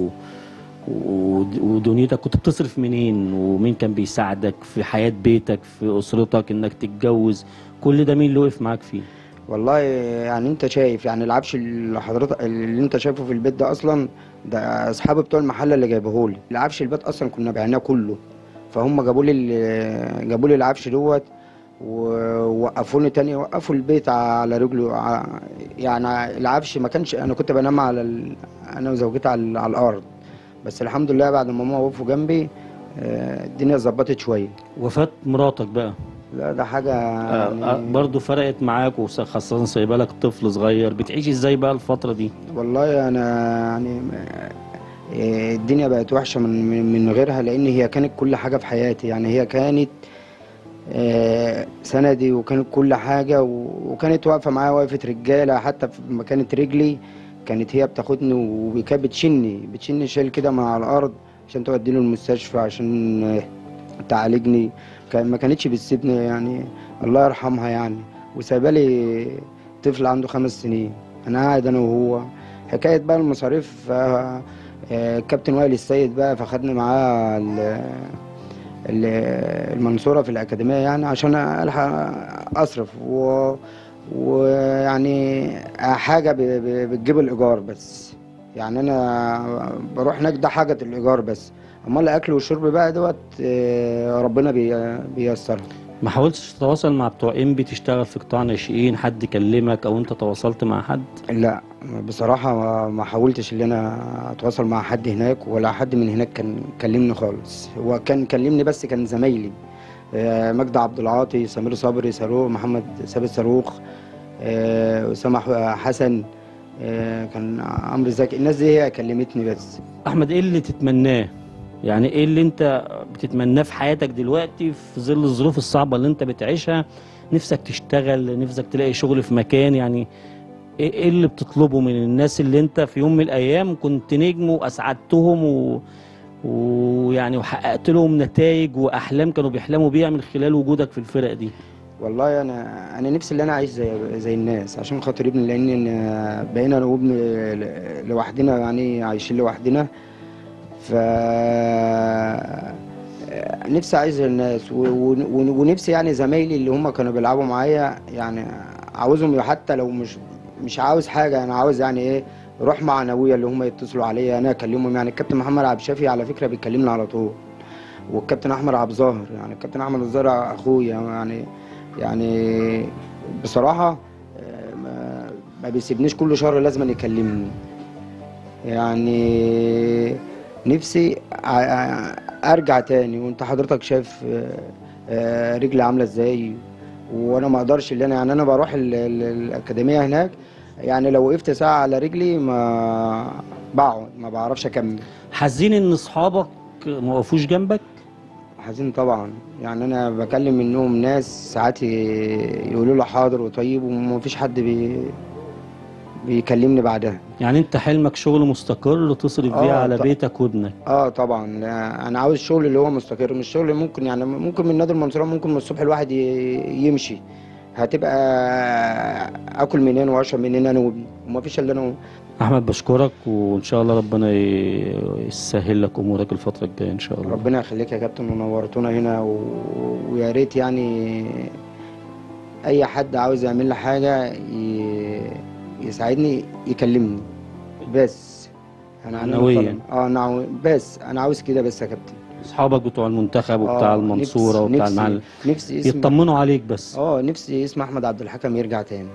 ودنيتك كنت بتصرف منين، ومين كان بيساعدك في حياه بيتك في اسرتك انك تتجوز؟ كل ده مين اللي وقف معاك فيه؟ والله يعني انت شايف يعني العفش اللي حضرتك اللي انت شايفه في البيت ده اصلا ده اصحابي بتوع المحل اللي جايبهولي. العفش البيت اصلا كنا بعناه كله، فهم جابوا لي العفش دوت ووقفوني تاني، وقفوا البيت على رجله. يعني العفش ما كانش، انا كنت بنام انا وزوجتي على الارض، بس الحمد لله بعد ما ماما وقفوا جنبي الدنيا ظبطت شويه. وفاة مراتك بقى لا ده حاجه يعني برضه فرقت معاك، وخاصه سايبه لك طفل صغير، بتعيش ازاي بقى الفتره دي؟ والله انا يعني الدنيا بقت وحشه من غيرها، لان هي كانت كل حاجه في حياتي. يعني هي كانت سندي وكانت كل حاجه، وكانت واقفه معايا وقفه رجاله. حتى في مكانه رجلي كانت هي بتاخدني وكانت بتشني شيل كده من على الارض عشان توديني المستشفى عشان تعالجني. ما كانتش بتسيبني يعني، الله يرحمها يعني. وسايبه لي طفل عنده 5 سنين، انا قاعد انا وهو. حكايه بقى المصاريف الكابتن وائل السيد بقى فخدني معاه المنصوره في الاكاديميه يعني عشان الحق اصرف ويعني حاجه بتجيب الايجار بس. يعني انا بروح هناك ده حاجه الايجار بس، اما الاكل والشرب بقى دوت ربنا بييسرها. ما حاولتش تتواصل مع بتوع انبي تشتغل في قطاع ناشئين؟ حد كلمك او انت تواصلت مع حد؟ لا بصراحه ما حاولتش ان انا اتواصل مع حد هناك، ولا حد من هناك كان كلمني خالص. هو كان كلمني بس كان زمايلي مجدي عبد العاطي، سمير صبري، صاروخ محمد ثابت، صاروخ اسامه حسن، كان عمرو زكي. الناس دي هي كلمتني بس. احمد ايه اللي تتمناه؟ يعني ايه اللي انت بتتمناه في حياتك دلوقتي في ظل الظروف الصعبه اللي انت بتعيشها؟ نفسك تشتغل، نفسك تلاقي شغل في مكان، يعني ايه اللي بتطلبه من الناس اللي انت في يوم من الايام كنت نجم واسعدتهم ويعني وحققت لهم نتائج واحلام كانوا بيحلموا بيها من خلال وجودك في الفرق دي؟ والله انا نفسي ان انا اعيش زي الناس عشان خاطر ابني، لان بقينا انا وابني لوحدنا، يعني عايشين لوحدنا. ف نفسي اعيش زي الناس ونفسي يعني زمايلي اللي هم كانوا بيلعبوا معايا يعني عاوزهم، حتى لو مش عاوز حاجه، انا عاوز يعني ايه روح معنويه اللي هم يتصلوا عليا انا اكلمهم. يعني الكابتن محمد عبد الشافي على فكره بيكلمني على طول، والكابتن احمد عبد الظاهر، يعني الكابتن احمد الظاهر اخويا يعني بصراحه ما بيسيبنيش، كل شهر لازم يكلمني. يعني نفسي ارجع تاني، وانت حضرتك شايف رجلي عامله ازاي، وانا ما اقدرش اللي يعني انا بروح الاكاديميه هناك، يعني لو وقفت ساعه على رجلي ما بقعد، ما بعرفش اكمل. حزين ان اصحابك ما وقفوش جنبك؟ حزين طبعا، يعني انا بكلم منهم ناس ساعات يقولوا لي حاضر وطيب، وما فيش حد بيكلمني بعدها. يعني انت حلمك شغل مستقر تصرف بيه على بيتك وابنك؟ طبعا. انا عاوز شغل اللي هو مستقر، مش شغل ممكن يعني ممكن من نادي المنصوره ممكن من الصبح الواحد يمشي، هتبقى اكل منين واشرب منين انا وابني، وما فيش الا انا. احمد بشكرك، وان شاء الله ربنا يسهل لك امورك الفتره الجايه ان شاء الله. ربنا يخليك يا كابتن، ونورتونا هنا ويا ريت يعني اي حد عاوز يعمل لي حاجه يساعدني يكلمني بس. معنويا بس انا عاوز كده بس يا كابتن. اصحابك بتوع المنتخب وبتاع المنصوره وبتاع المعلم نفسي يطمنوا عليك بس. نفسي اسم احمد عبد الحكم يرجع تاني.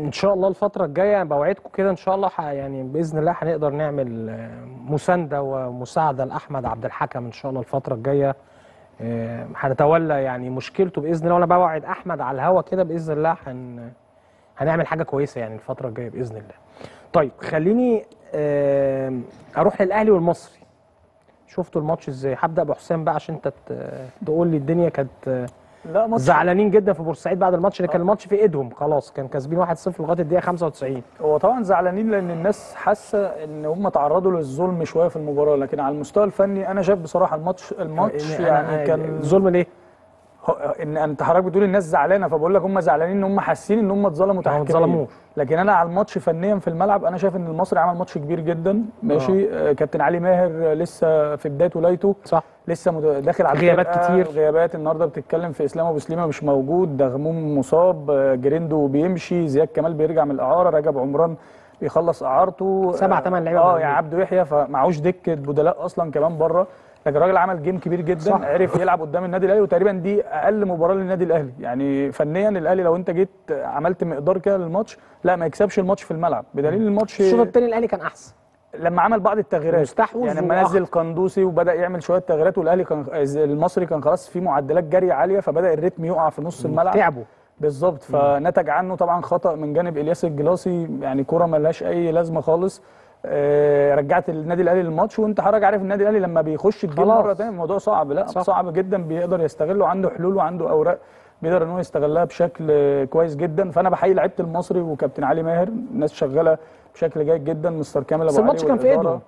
ان شاء الله الفتره الجايه بوعدكم كده ان شاء الله يعني باذن الله هنقدر نعمل مسانده ومساعده لاحمد عبد الحكم ان شاء الله الفتره الجايه. هنتولى يعني مشكلته باذن الله، وانا بوعد احمد على الهوا كده باذن الله هنعمل حاجه كويسه يعني الفتره الجايه باذن الله. طيب خليني اروح للاهلي والمصري. شفتوا الماتش ازاي؟ هبدا بحسام بقى عشان انت تقول لي الدنيا كانت زعلانين جدا في بورسعيد بعد الماتش اللي كان الماتش في ايدهم خلاص، كان كاسبين 1-0 لغايه الدقيقه 95. هو طبعا زعلانين لان الناس حاسه ان هم تعرضوا للظلم شويه في المباراه، لكن على المستوى الفني انا شايف بصراحه الماتش يعني كان ظلم ليه؟ ان انت حضرتك بتقول الناس زعلانه، فبقول لك هم زعلانين ان هم حاسين ان هم اتظلموا تحكيميا، لكن انا على الماتش فنيا في الملعب انا شايف ان المصري عمل ماتش كبير جدا ماشي. كابتن علي ماهر لسه في بدايه ولايته، صح، لسه داخل على غيابات كتير، غيابات النهارده بتتكلم في اسلام ابو سليمه مش موجود، دغموم مصاب، جريندو بيمشي، زياد كمال بيرجع من الاعاره، رجب عمران بيخلص اعارته، 7-8 لعيبه يعني عبده يحيى، فمعوش دكه بدلاء اصلا كمان بره، لكن الراجل عمل جيم كبير جدا، صح. عرف يلعب قدام النادي الاهلي، وتقريبا دي اقل مباراه للنادي الاهلي يعني فنيا. الاهلي لو انت جيت عملت مقدار كده للماتش لا ما يكسبش الماتش في الملعب، بدليل الماتش الشوط الثاني الاهلي كان احسن لما عمل بعض التغييرات، يعني لما نزل قندوسي وبدا يعمل شويه تغييرات، والاهلي كان المصري كان خلاص في معدلات جري عاليه، فبدا الريتم يقع في نص الملعب، تعبوا بالظبط، فنتج عنه طبعا خطا من جانب الياس الجلاصي، يعني كره ملهاش اي لازمه خالص. رجعت النادي الاهلي للماتش، وانت حضرتك عارف النادي الاهلي لما بيخش الجيم مره ثانيه الموضوع صعب، لا صح. صعب جدا، بيقدر يستغله، عنده حلول وعنده اوراق بيقدر ان هو يستغلها بشكل كويس جدا. فانا بحيي لعيبه المصري وكابتن علي ماهر، الناس شغاله بشكل جيد جدا، مستر كامل ابو علي، بس الماتش كان في ايدهم،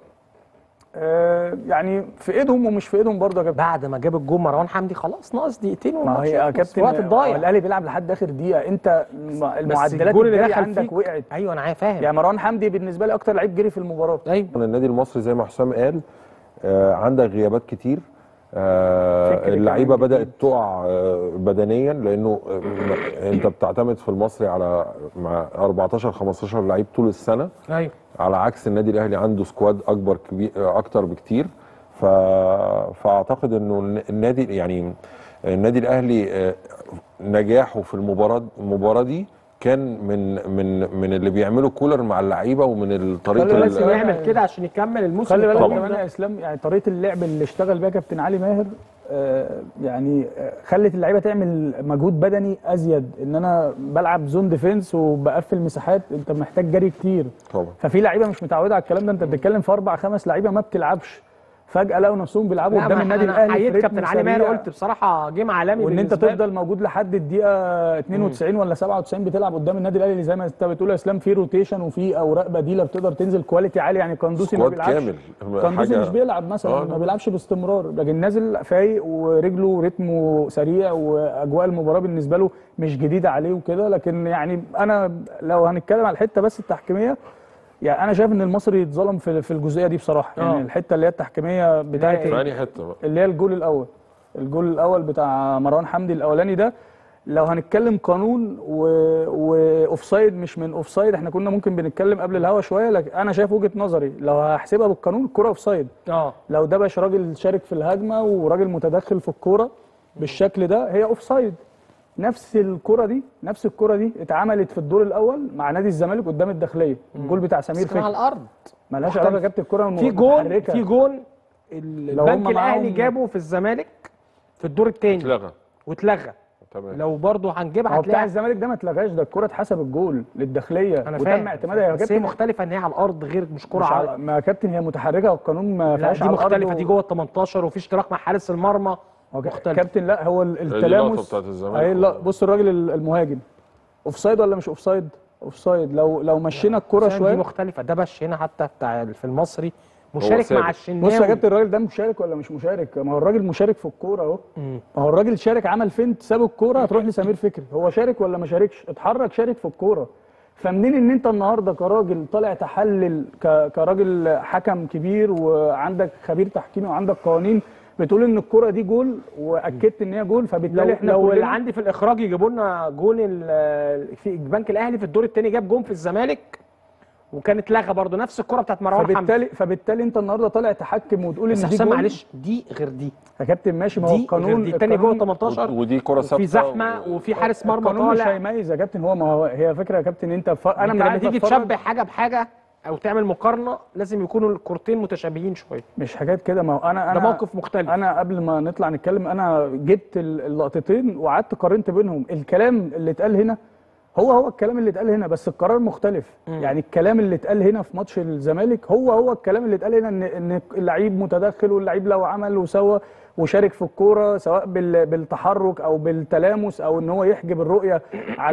يعني في ايدهم ومش في ايدهم برضه يا كابتن. بعد ما جاب الجون مروان حمدي خلاص ناقص دقيقتين والماتش يا كابتن، وقت الضايع الاهلي بيلعب لحد اخر دقيقه، انت المعدلات الجري عندك وقعت. ايوه انا فاهم، يعني مروان حمدي بالنسبه لي اكتر لعيب جري في المباراه. ايوه النادي المصري زي ما حسام قال عندك غيابات كتير، اللعيبه بدات تقع بدنيا، لانه انت بتعتمد في المصري على مع 14 15 لعيب طول السنه، ايوه، على عكس النادي الاهلي عنده سكواد اكبر اكتر بكتير. فاعتقد انه النادي الاهلي نجاحه في المباراه دي كان من اللي بيعمله كولر مع اللعيبه، ومن الطريقه اللي لازم يعمل كده عشان يكمل الموسم. خلي بالك كمان يا اسلام، يعني طريقه اللعب اللي اشتغل بيها كابتن علي ماهر يعني خلت اللعيبه تعمل مجهود بدني ازيد، ان انا بلعب زون ديفنس وبقفل مساحات، انت محتاج جري كتير طبعا، ففي لعيبه مش متعوده على الكلام ده، انت بتتكلم في 4-5 لعيبه ما بتلعبش، فجاه لقوا نفسهم بيلعبوا قدام النادي الاهلي. حقيقة كابتن علي ماهر قلت بصراحه جيم عالمي، وان انت تفضل موجود لحد الدقيقه 92 ولا 97 بتلعب قدام النادي الاهلي، زي ما انت بتقول يا اسلام، في روتيشن وفي اوراق بديله بتقدر تنزل كواليتي عالي، يعني قندوسي ما بيلعبش، قندوسي مش بيلعب مثلا، ما بيلعبش باستمرار، لكن نازل فايق ورجله رتمه سريع، واجواء المباراه بالنسبه له مش جديده عليه وكده. لكن يعني انا لو هنتكلم على الحته بس التحكيميه، يعني انا شايف ان المصري اتظلم في الجزئيه دي بصراحه، يعني الحته اللي هي التحكيميه بتاعت اللي هي الجول الاول بتاع مروان حمدي الاولاني ده، لو هنتكلم قانون واوفسايد مش من اوفسايد، احنا كنا ممكن بنتكلم قبل الهوا شويه، لكن انا شايف وجهه نظري لو هحسبها بالقانون الكره اوفسايد. لو دبش راجل شارك في الهجمه وراجل متدخل في الكوره بالشكل ده هي اوفسايد. نفس الكرة دي اتعملت في الدور الاول مع نادي الزمالك قدام الداخليه، الجول بتاع سمير فكري على الارض ملهاش علاقه، جابت الكرة في جون البنك الاهلي جابه في الزمالك في الدور الثاني واتلغى. لو برضه هنجيبها هتلاقي بتاع الزمالك ده ما اتلغاش، ده الكرة اتحسب الجول للداخليه وتم اعتمادها يا كابتن. هي مختلفه ان هي على الارض غير مش كرة على ما يا كابتن، هي متحركه والقانون ما فيهاش على الارض، دي مختلفه، دي جوه ال 18 وفي اشتراك مع حارس المرمى مختلف. كابتن لا هو التلامس لا بص الراجل المهاجم اوفسايد ولا مش اوفسايد؟ اوفسايد. لو مشينا الكرة شويه دي مختلفه، ده بش هنا حتى بتاع في المصري مشارك مع الشناوي. بص يا كابتن الراجل ده مشارك ولا مش مشارك؟ ما هو الراجل مشارك في الكوره اهو، ما هو الراجل شارك، عمل فين؟ ساب الكوره هتروح لسمير فكري، هو شارك ولا ما شاركش؟ اتحرك شارك في الكوره. فمنين ان انت النهارده كراجل طالع تحلل كراجل حكم كبير وعندك خبير تحكيمي وعندك قوانين بتقول ان الكرة دي جول واكدت ان هي جول، فبالتالي احنا لو اللي عندي في الاخراج يجيبوا لنا جون في البنك الاهلي في الدور الثاني جاب جون في الزمالك وكانت لغه برضه نفس الكره بتاعت مروان حمدي. فبالتالي انت النهارده طالع تحكم وتقول ان دي جول. معلش دي غير دي يا كابتن ماشي، ما هو القانون دي الثانيه جوه 18 ودي كره ثابته وفي زحمه وفي حارس مرمى طالع. القانون مش هيميز يا كابتن. هو ما هو هي فكره يا كابتن انت انا لما تيجي تشبه حاجه بحاجه او تعمل مقارنه لازم يكونوا الكورتين متشابهين شويه، مش حاجات كده. ما هو انا ده موقف مختلف. انا قبل ما نطلع نتكلم انا جبت اللقطتين وقعدت قارنت بينهم. الكلام اللي اتقال هنا هو الكلام اللي اتقال هنا، بس القرار مختلف. يعني الكلام اللي اتقال هنا في ماتش الزمالك هو الكلام اللي اتقال هنا ان اللعيب متدخل، واللعيب لو عمل وسوى وشارك في الكوره سواء بالتحرك او بالتلامس او ان هو يحجب الرؤيه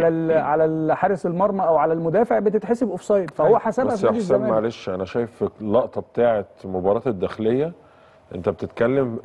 على حارس المرمى او على المدافع بتتحسب اوفسايد، فهو حسبها في نادي الزمالك. معلش انا شايف في اللقطه بتاعه مباراه الداخليه انت بتتكلم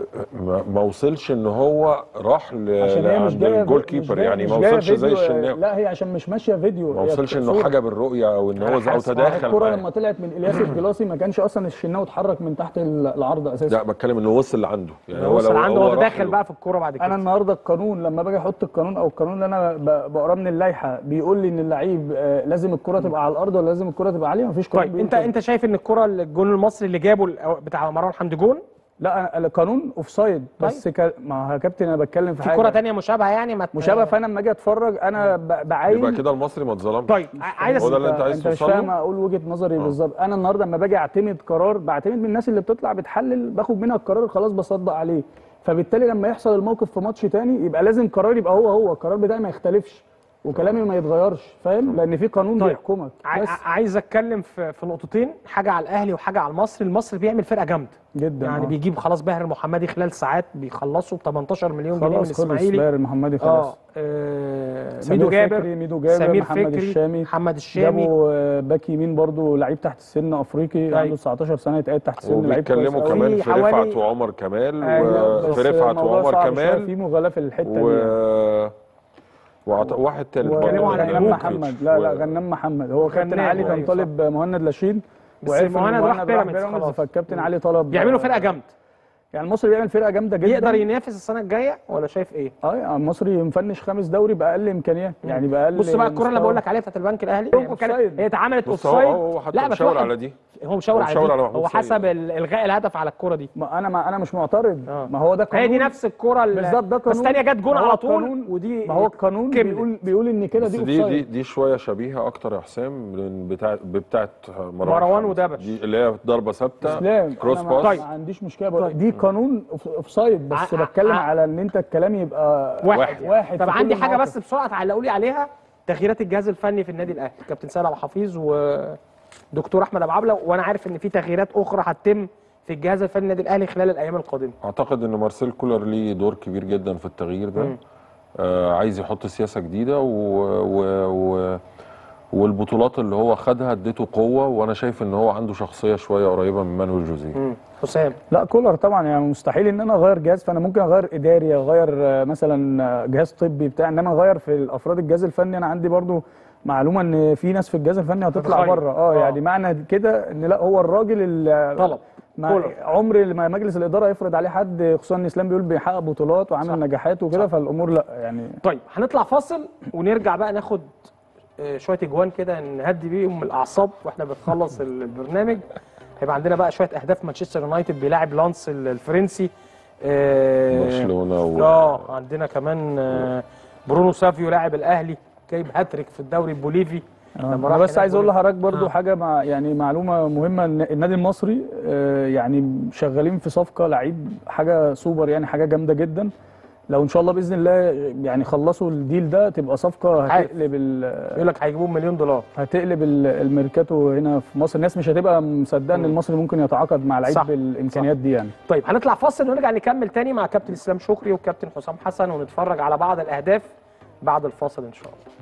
ما وصلش ان هو راح عند الجول كيبر، يعني ما وصلش زي الشناوي. لا هي عشان مش ماشيه فيديو، ما وصلش انه حاجه بالرؤيه او ان هو او تداخل. الكره لما طلعت من الياس الجلاصي ما كانش اصلا الشناوي اتحرك من تحت العارضه اساسا. لا بتكلم انه وصل لعنده، يعني هو وصل عنده هو داخل بقى في الكوره بعد كده. انا النهارده القانون لما باجي احط القانون او القانون اللي انا بقراه من اللائحه بيقول لي ان اللعيب لازم الكره تبقى على الارض ولا لازم الكره تبقى عاليه؟ مفيش قانون. طيب انت شايف ان الكره الجون المصري اللي جابه بتاع مروان حمدي جون؟ لا القانون اوفسايد بس ما يا كابتن انا بتكلم في حاجه. في كره ثانيه مشابهه يعني مشابهه، فانا لما اجي اتفرج انا بعاين يبقى كده المصري ما اتظلمش. طيب عايز هو ده اللي انت عايز توصل له. انت مش فاهم اقول وجهه نظري بالظبط. انا النهارده لما باجي اعتمد قرار بعتمد من الناس اللي بتطلع بتحلل، باخد منها القرار خلاص بصدق عليه. فبالتالي لما يحصل الموقف في ماتش ثاني يبقى لازم قرار يبقى هو القرار بتاعي ما يختلفش وكلامي ما يتغيرش، فاهم؟ لان في قانون بيحكمك. عايز اتكلم في نقطتين، حاجه على الاهلي وحاجه على المصري. المصري بيعمل فرقه جامده جدا، يعني بيجيب خلاص باهر المحمدي خلال ساعات بيخلصوا ب 18 مليون جنيه من الاسماعيلي. خلاص باهر المحمدي خلاص. ميدو جابر سمير محمد الشامي محمد الشامي جابوا باك يمين برضو لعيب تحت السن افريقي عنده 19 سنه يتقعد تحت السن لعيب كويس. وبيتكلموا كمان في رفعت وعمر كمال وفي رفعت وعمر كمال في مغالاه في الحته دي. واحد تالت برضه غنام محمد. لا غنام محمد. هو كابتن علي كان طالب مهند لاشين وعرف مهند راح بيراميدز، فالكابتن علي طلب. بيعملوا فرقه جامده، يعني المصري بيعمل فرقه جامده جدا. يقدر ينافس السنه الجايه ولا شايف ايه؟ المصري مفنش 5 دوري باقل امكانيات، يعني باقل. بص بقى الكره اللي بقول لك عليها بتاعت البنك الاهلي هي اتعملت اوفسايد. هو حتى مشاور على دي، هو مشاور على دي، هو حسب الغاء الهدف على الكره دي. ما انا مش معترض. ما هو ده قانون، هي دي نفس الكره بالظبط، ده قانون. بس الثانيه جت جون على طول ودي ما هو القانون بيقول ان كده دي اوفسايد. دي شويه شبيهه اكتر يا حسام من بتاعه مروان ودبش، دي اللي هي ضربه ثابته كروس باس. ما عنديش مشكله. دي قانون اوفسايد، بس بتكلم على ان انت الكلام يبقى واحد. طب عندي حاجه بس بسرعه تعلقوا لي عليها، تغييرات الجهاز الفني في النادي الاهلي. كابتن سيد عبد الحفيظ ودكتور احمد ابو عبله، وانا عارف ان في تغييرات اخرى هتتم في الجهاز الفني النادي الاهلي خلال الايام القادمه. اعتقد ان مارسيل كولر ليه دور كبير جدا في التغيير ده. عايز يحط سياسه جديده والبطولات اللي هو خدها اديته قوه، وانا شايف ان هو عنده شخصيه شويه قريبه من مانويل جوزيه. حسام لا كولر طبعا يعني مستحيل ان انا اغير جهاز، فانا ممكن اغير اداري، اغير مثلا جهاز طبي بتاع، انما اغير في الافراد الجهاز الفني. انا عندي برضو معلومه ان في ناس في الجهاز الفني هتطلع بره. يعني معنى كده ان لا هو الراجل اللي طلب عمر ما مجلس الاداره يفرض عليه حد، خصوصا ان اسلام بيقول بيحقق بطولات وعامل نجاحات وكده، فالامور لا يعني. طيب هنطلع فاصل ونرجع بقى ناخد شويه اجوان كده نهدي بيهم الاعصاب واحنا بنخلص البرنامج. هيبقى عندنا بقى شويه اهداف مانشستر يونايتد بيلاعب لانس الفرنسي، برشلونه عندنا كمان برونو سافيو لاعب الاهلي جايب هاتريك في الدوري البوليفي. انا بس عايز اقول لحضرتك برضو حاجه يعني معلومه مهمه، ان النادي المصري يعني شغالين في صفقه لعيب حاجه سوبر، يعني حاجه جامده جدا. لو ان شاء الله باذن الله يعني خلصوا الديل ده تبقى صفقه هتقلب يقول لك هيجيبوه $1 مليون، هتقلب الميركاتو هنا في مصر. الناس مش هتبقى مصدقه ان المصري ممكن يتعاقد مع لعيب بالامكانيات دي يعني. طيب هنطلع فاصل ونرجع نكمل تاني مع كابتن اسلام شكري والكابتن حسام حسن، ونتفرج على بعض الاهداف بعد الفاصل ان شاء الله.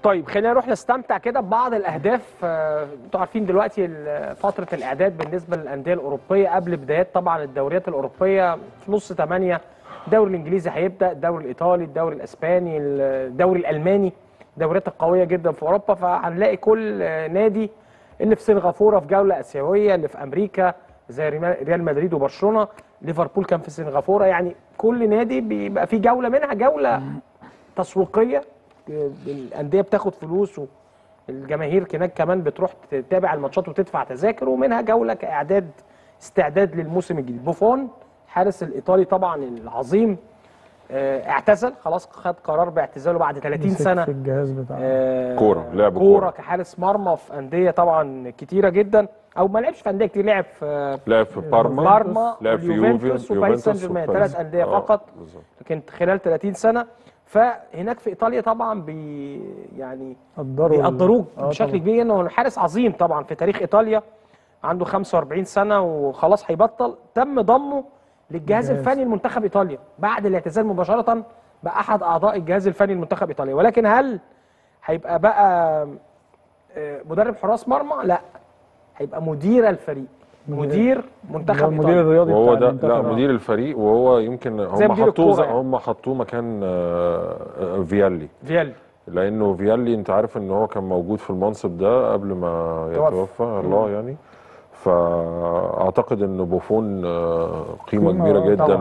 طيب خلينا نروح نستمتع كده ببعض الاهداف. انتوا عارفين دلوقتي فتره الاعداد بالنسبه للانديه الاوروبيه قبل بدايات طبعا الدوريات الاوروبيه. في نص 8 الدوري الانجليزي هيبدا، الدوري الايطالي، الدوري الاسباني، الدوري الالماني، الدوريات القويه جدا في اوروبا. فهنلاقي كل نادي اللي في سنغافوره في جوله اسيويه، اللي في امريكا زي ريال مدريد وبرشلونه، ليفربول كان في سنغافوره. يعني كل نادي بيبقى فيه جوله منها جوله تسويقيه، الانديه بتاخد فلوس والجماهير هناك كمان بتروح تتابع الماتشات وتدفع تذاكر، ومنها جوله كاعداد استعداد للموسم الجديد. بوفون الحارس الايطالي طبعا العظيم اعتزل خلاص، خد قرار باعتزاله بعد 30 سنه في الجهاز بتاع كوره، لعب كوره كحارس مرمى في انديه طبعا كتيره جدا، او ما لعبش في انديه كتير، لعب في بارما، لعب في يوفنتوس وباريس سان جيرمان، 3 انديه فقط، لكن خلال 30 سنه. فهناك في ايطاليا طبعا يعني بيقدروه بشكل كبير، انه حارس عظيم طبعا في تاريخ ايطاليا، عنده 45 سنه وخلاص هيبطل. تم ضمه للجهاز الفني لمنتخب ايطاليا بعد الاعتزال مباشره، بقى احد اعضاء الجهاز الفني لمنتخب ايطاليا. ولكن هل هيبقى بقى مدرب حراس مرمى؟ لا، هيبقى مدير الفريق، مدير منتخب ايطاليا، المدير الرياضي وهو بتاع ده. لا، مدير الفريق، وهو يمكن هم حطوه مكان فيالي، لانه فيالي انت عارف ان هو كان موجود في المنصب ده قبل ما يتوفى الله يعني. فاعتقد ان بوفون قيمه كبيره جدا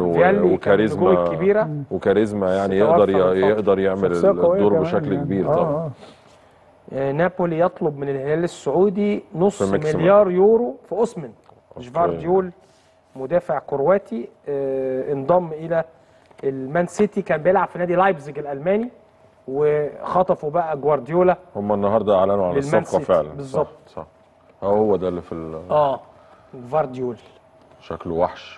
وكاريزما يعني يقدر يعمل الدور بشكل كبير طبعا. نابولي يطلب من الهلال السعودي نص مليار يورو في اوسمن جفارديول، مدافع كرواتي انضم الى المان سيتي، كان بيلعب في نادي لايبزيج الالماني، وخطفوا بقى جوارديولا. هم النهارده اعلنوا عن الصفقه فعلا بالظبط. صح. هو ده اللي في جوارديولا شكله وحش.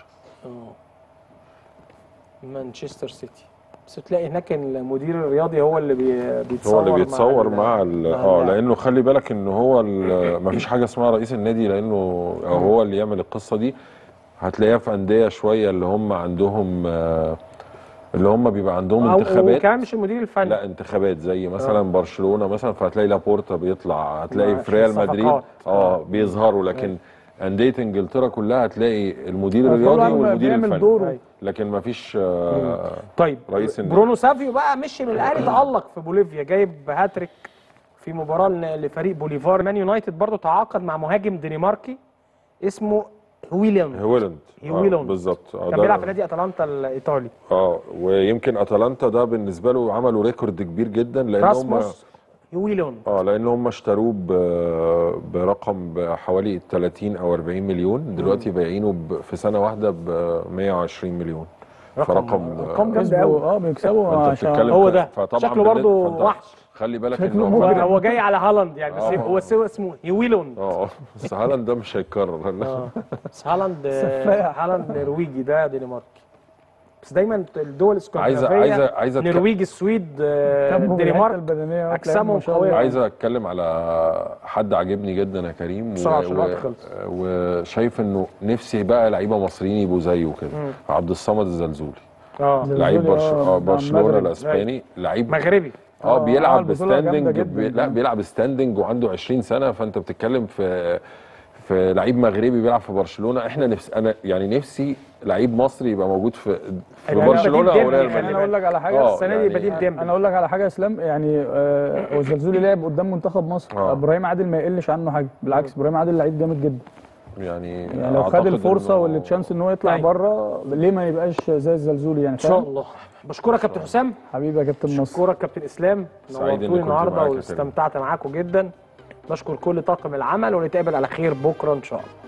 مانشستر سيتي، بس تلاقي هناك المدير الرياضي هو اللي بيتصور مع لانه خلي بالك ان هو ما فيش حاجه اسمها رئيس النادي، لانه هو اللي يعمل القصه دي. هتلاقيها في انديه شويه اللي هم عندهم بيبقى عندهم انتخابات، وكمان مش المدير الفني، لا انتخابات زي مثلا برشلونه مثلا، فهتلاقي لابورتا بيطلع، هتلاقي في ريال مدريد بيظهروا، لكن انديه انجلترا كلها هتلاقي المدير الرياضي والمدير الفني، لكن ما فيش طيب رئيس النادي. برونو سافيو بقى مشي من الاهلي، تألق في بوليفيا، جايب هاتريك في مباراه لفريق بوليفار. مان يونايتد برضه تعاقد مع مهاجم دنماركي اسمه هويلاند بالظبط، كان بيلعب في نادي اتلانتا الايطالي. ويمكن اتلانتا ده بالنسبه له عملوا ريكورد كبير جدا، لان هم لان هم اشتروه برقم بحوالي 30 او 40 مليون، دلوقتي بايعينه في سنه واحده ب 120 مليون. رقم جامد قوي. بيكسبوا عشان هو ده شكله برضه وحش. خلي بالك هو جاي على هالاند يعني، بس هو اسمه هويلاند. بس هالاند ده مش هيتكرر. بس هالاند نرويجي، ده دنماركي. بس دايما الدول الاسكندنافيه عايز النرويج، السويد، الدنمارك اجسامهم قويه. عايز اتكلم على حد عاجبني جدا يا كريم، وشايف انه نفسي بقى لعيبه مصريين يبقوا زيه كده. عبد الصمد الزلزولي، لعيب برشلونه الاسباني، لعيب مغربي بيلعب بستاندنج، بيلعب ستاندنج وعنده 20 سنه. فانت بتتكلم في لعيب مغربي بيلعب في برشلونه. انا نفسي لعيب مصري يبقى موجود في برشلونه او ريال مدريد. انا اقول لك على حاجه، السنه دي بديل ديمبلي. انا اقول لك على حاجه يا اسلام، يعني هو الزلزولي لعب قدام منتخب مصر. ابراهيم عادل ما يقلش عنه حاجه، بالعكس ابراهيم عادل لعيب جامد جدا. يعني لو خد الفرصه والتشانس ان هو يطلع بره، ليه ما يبقاش زي الزلزولي يعني؟ ان شاء الله. بشكرك كابتن حسام. حبيبي يا كابتن مصر. بشكرك كابتن اسلام، نورتوني النهارده واستمتعت معاكم جدا. بشكر كل طاقم العمل، ونتقابل على خير بكره ان شاء الله.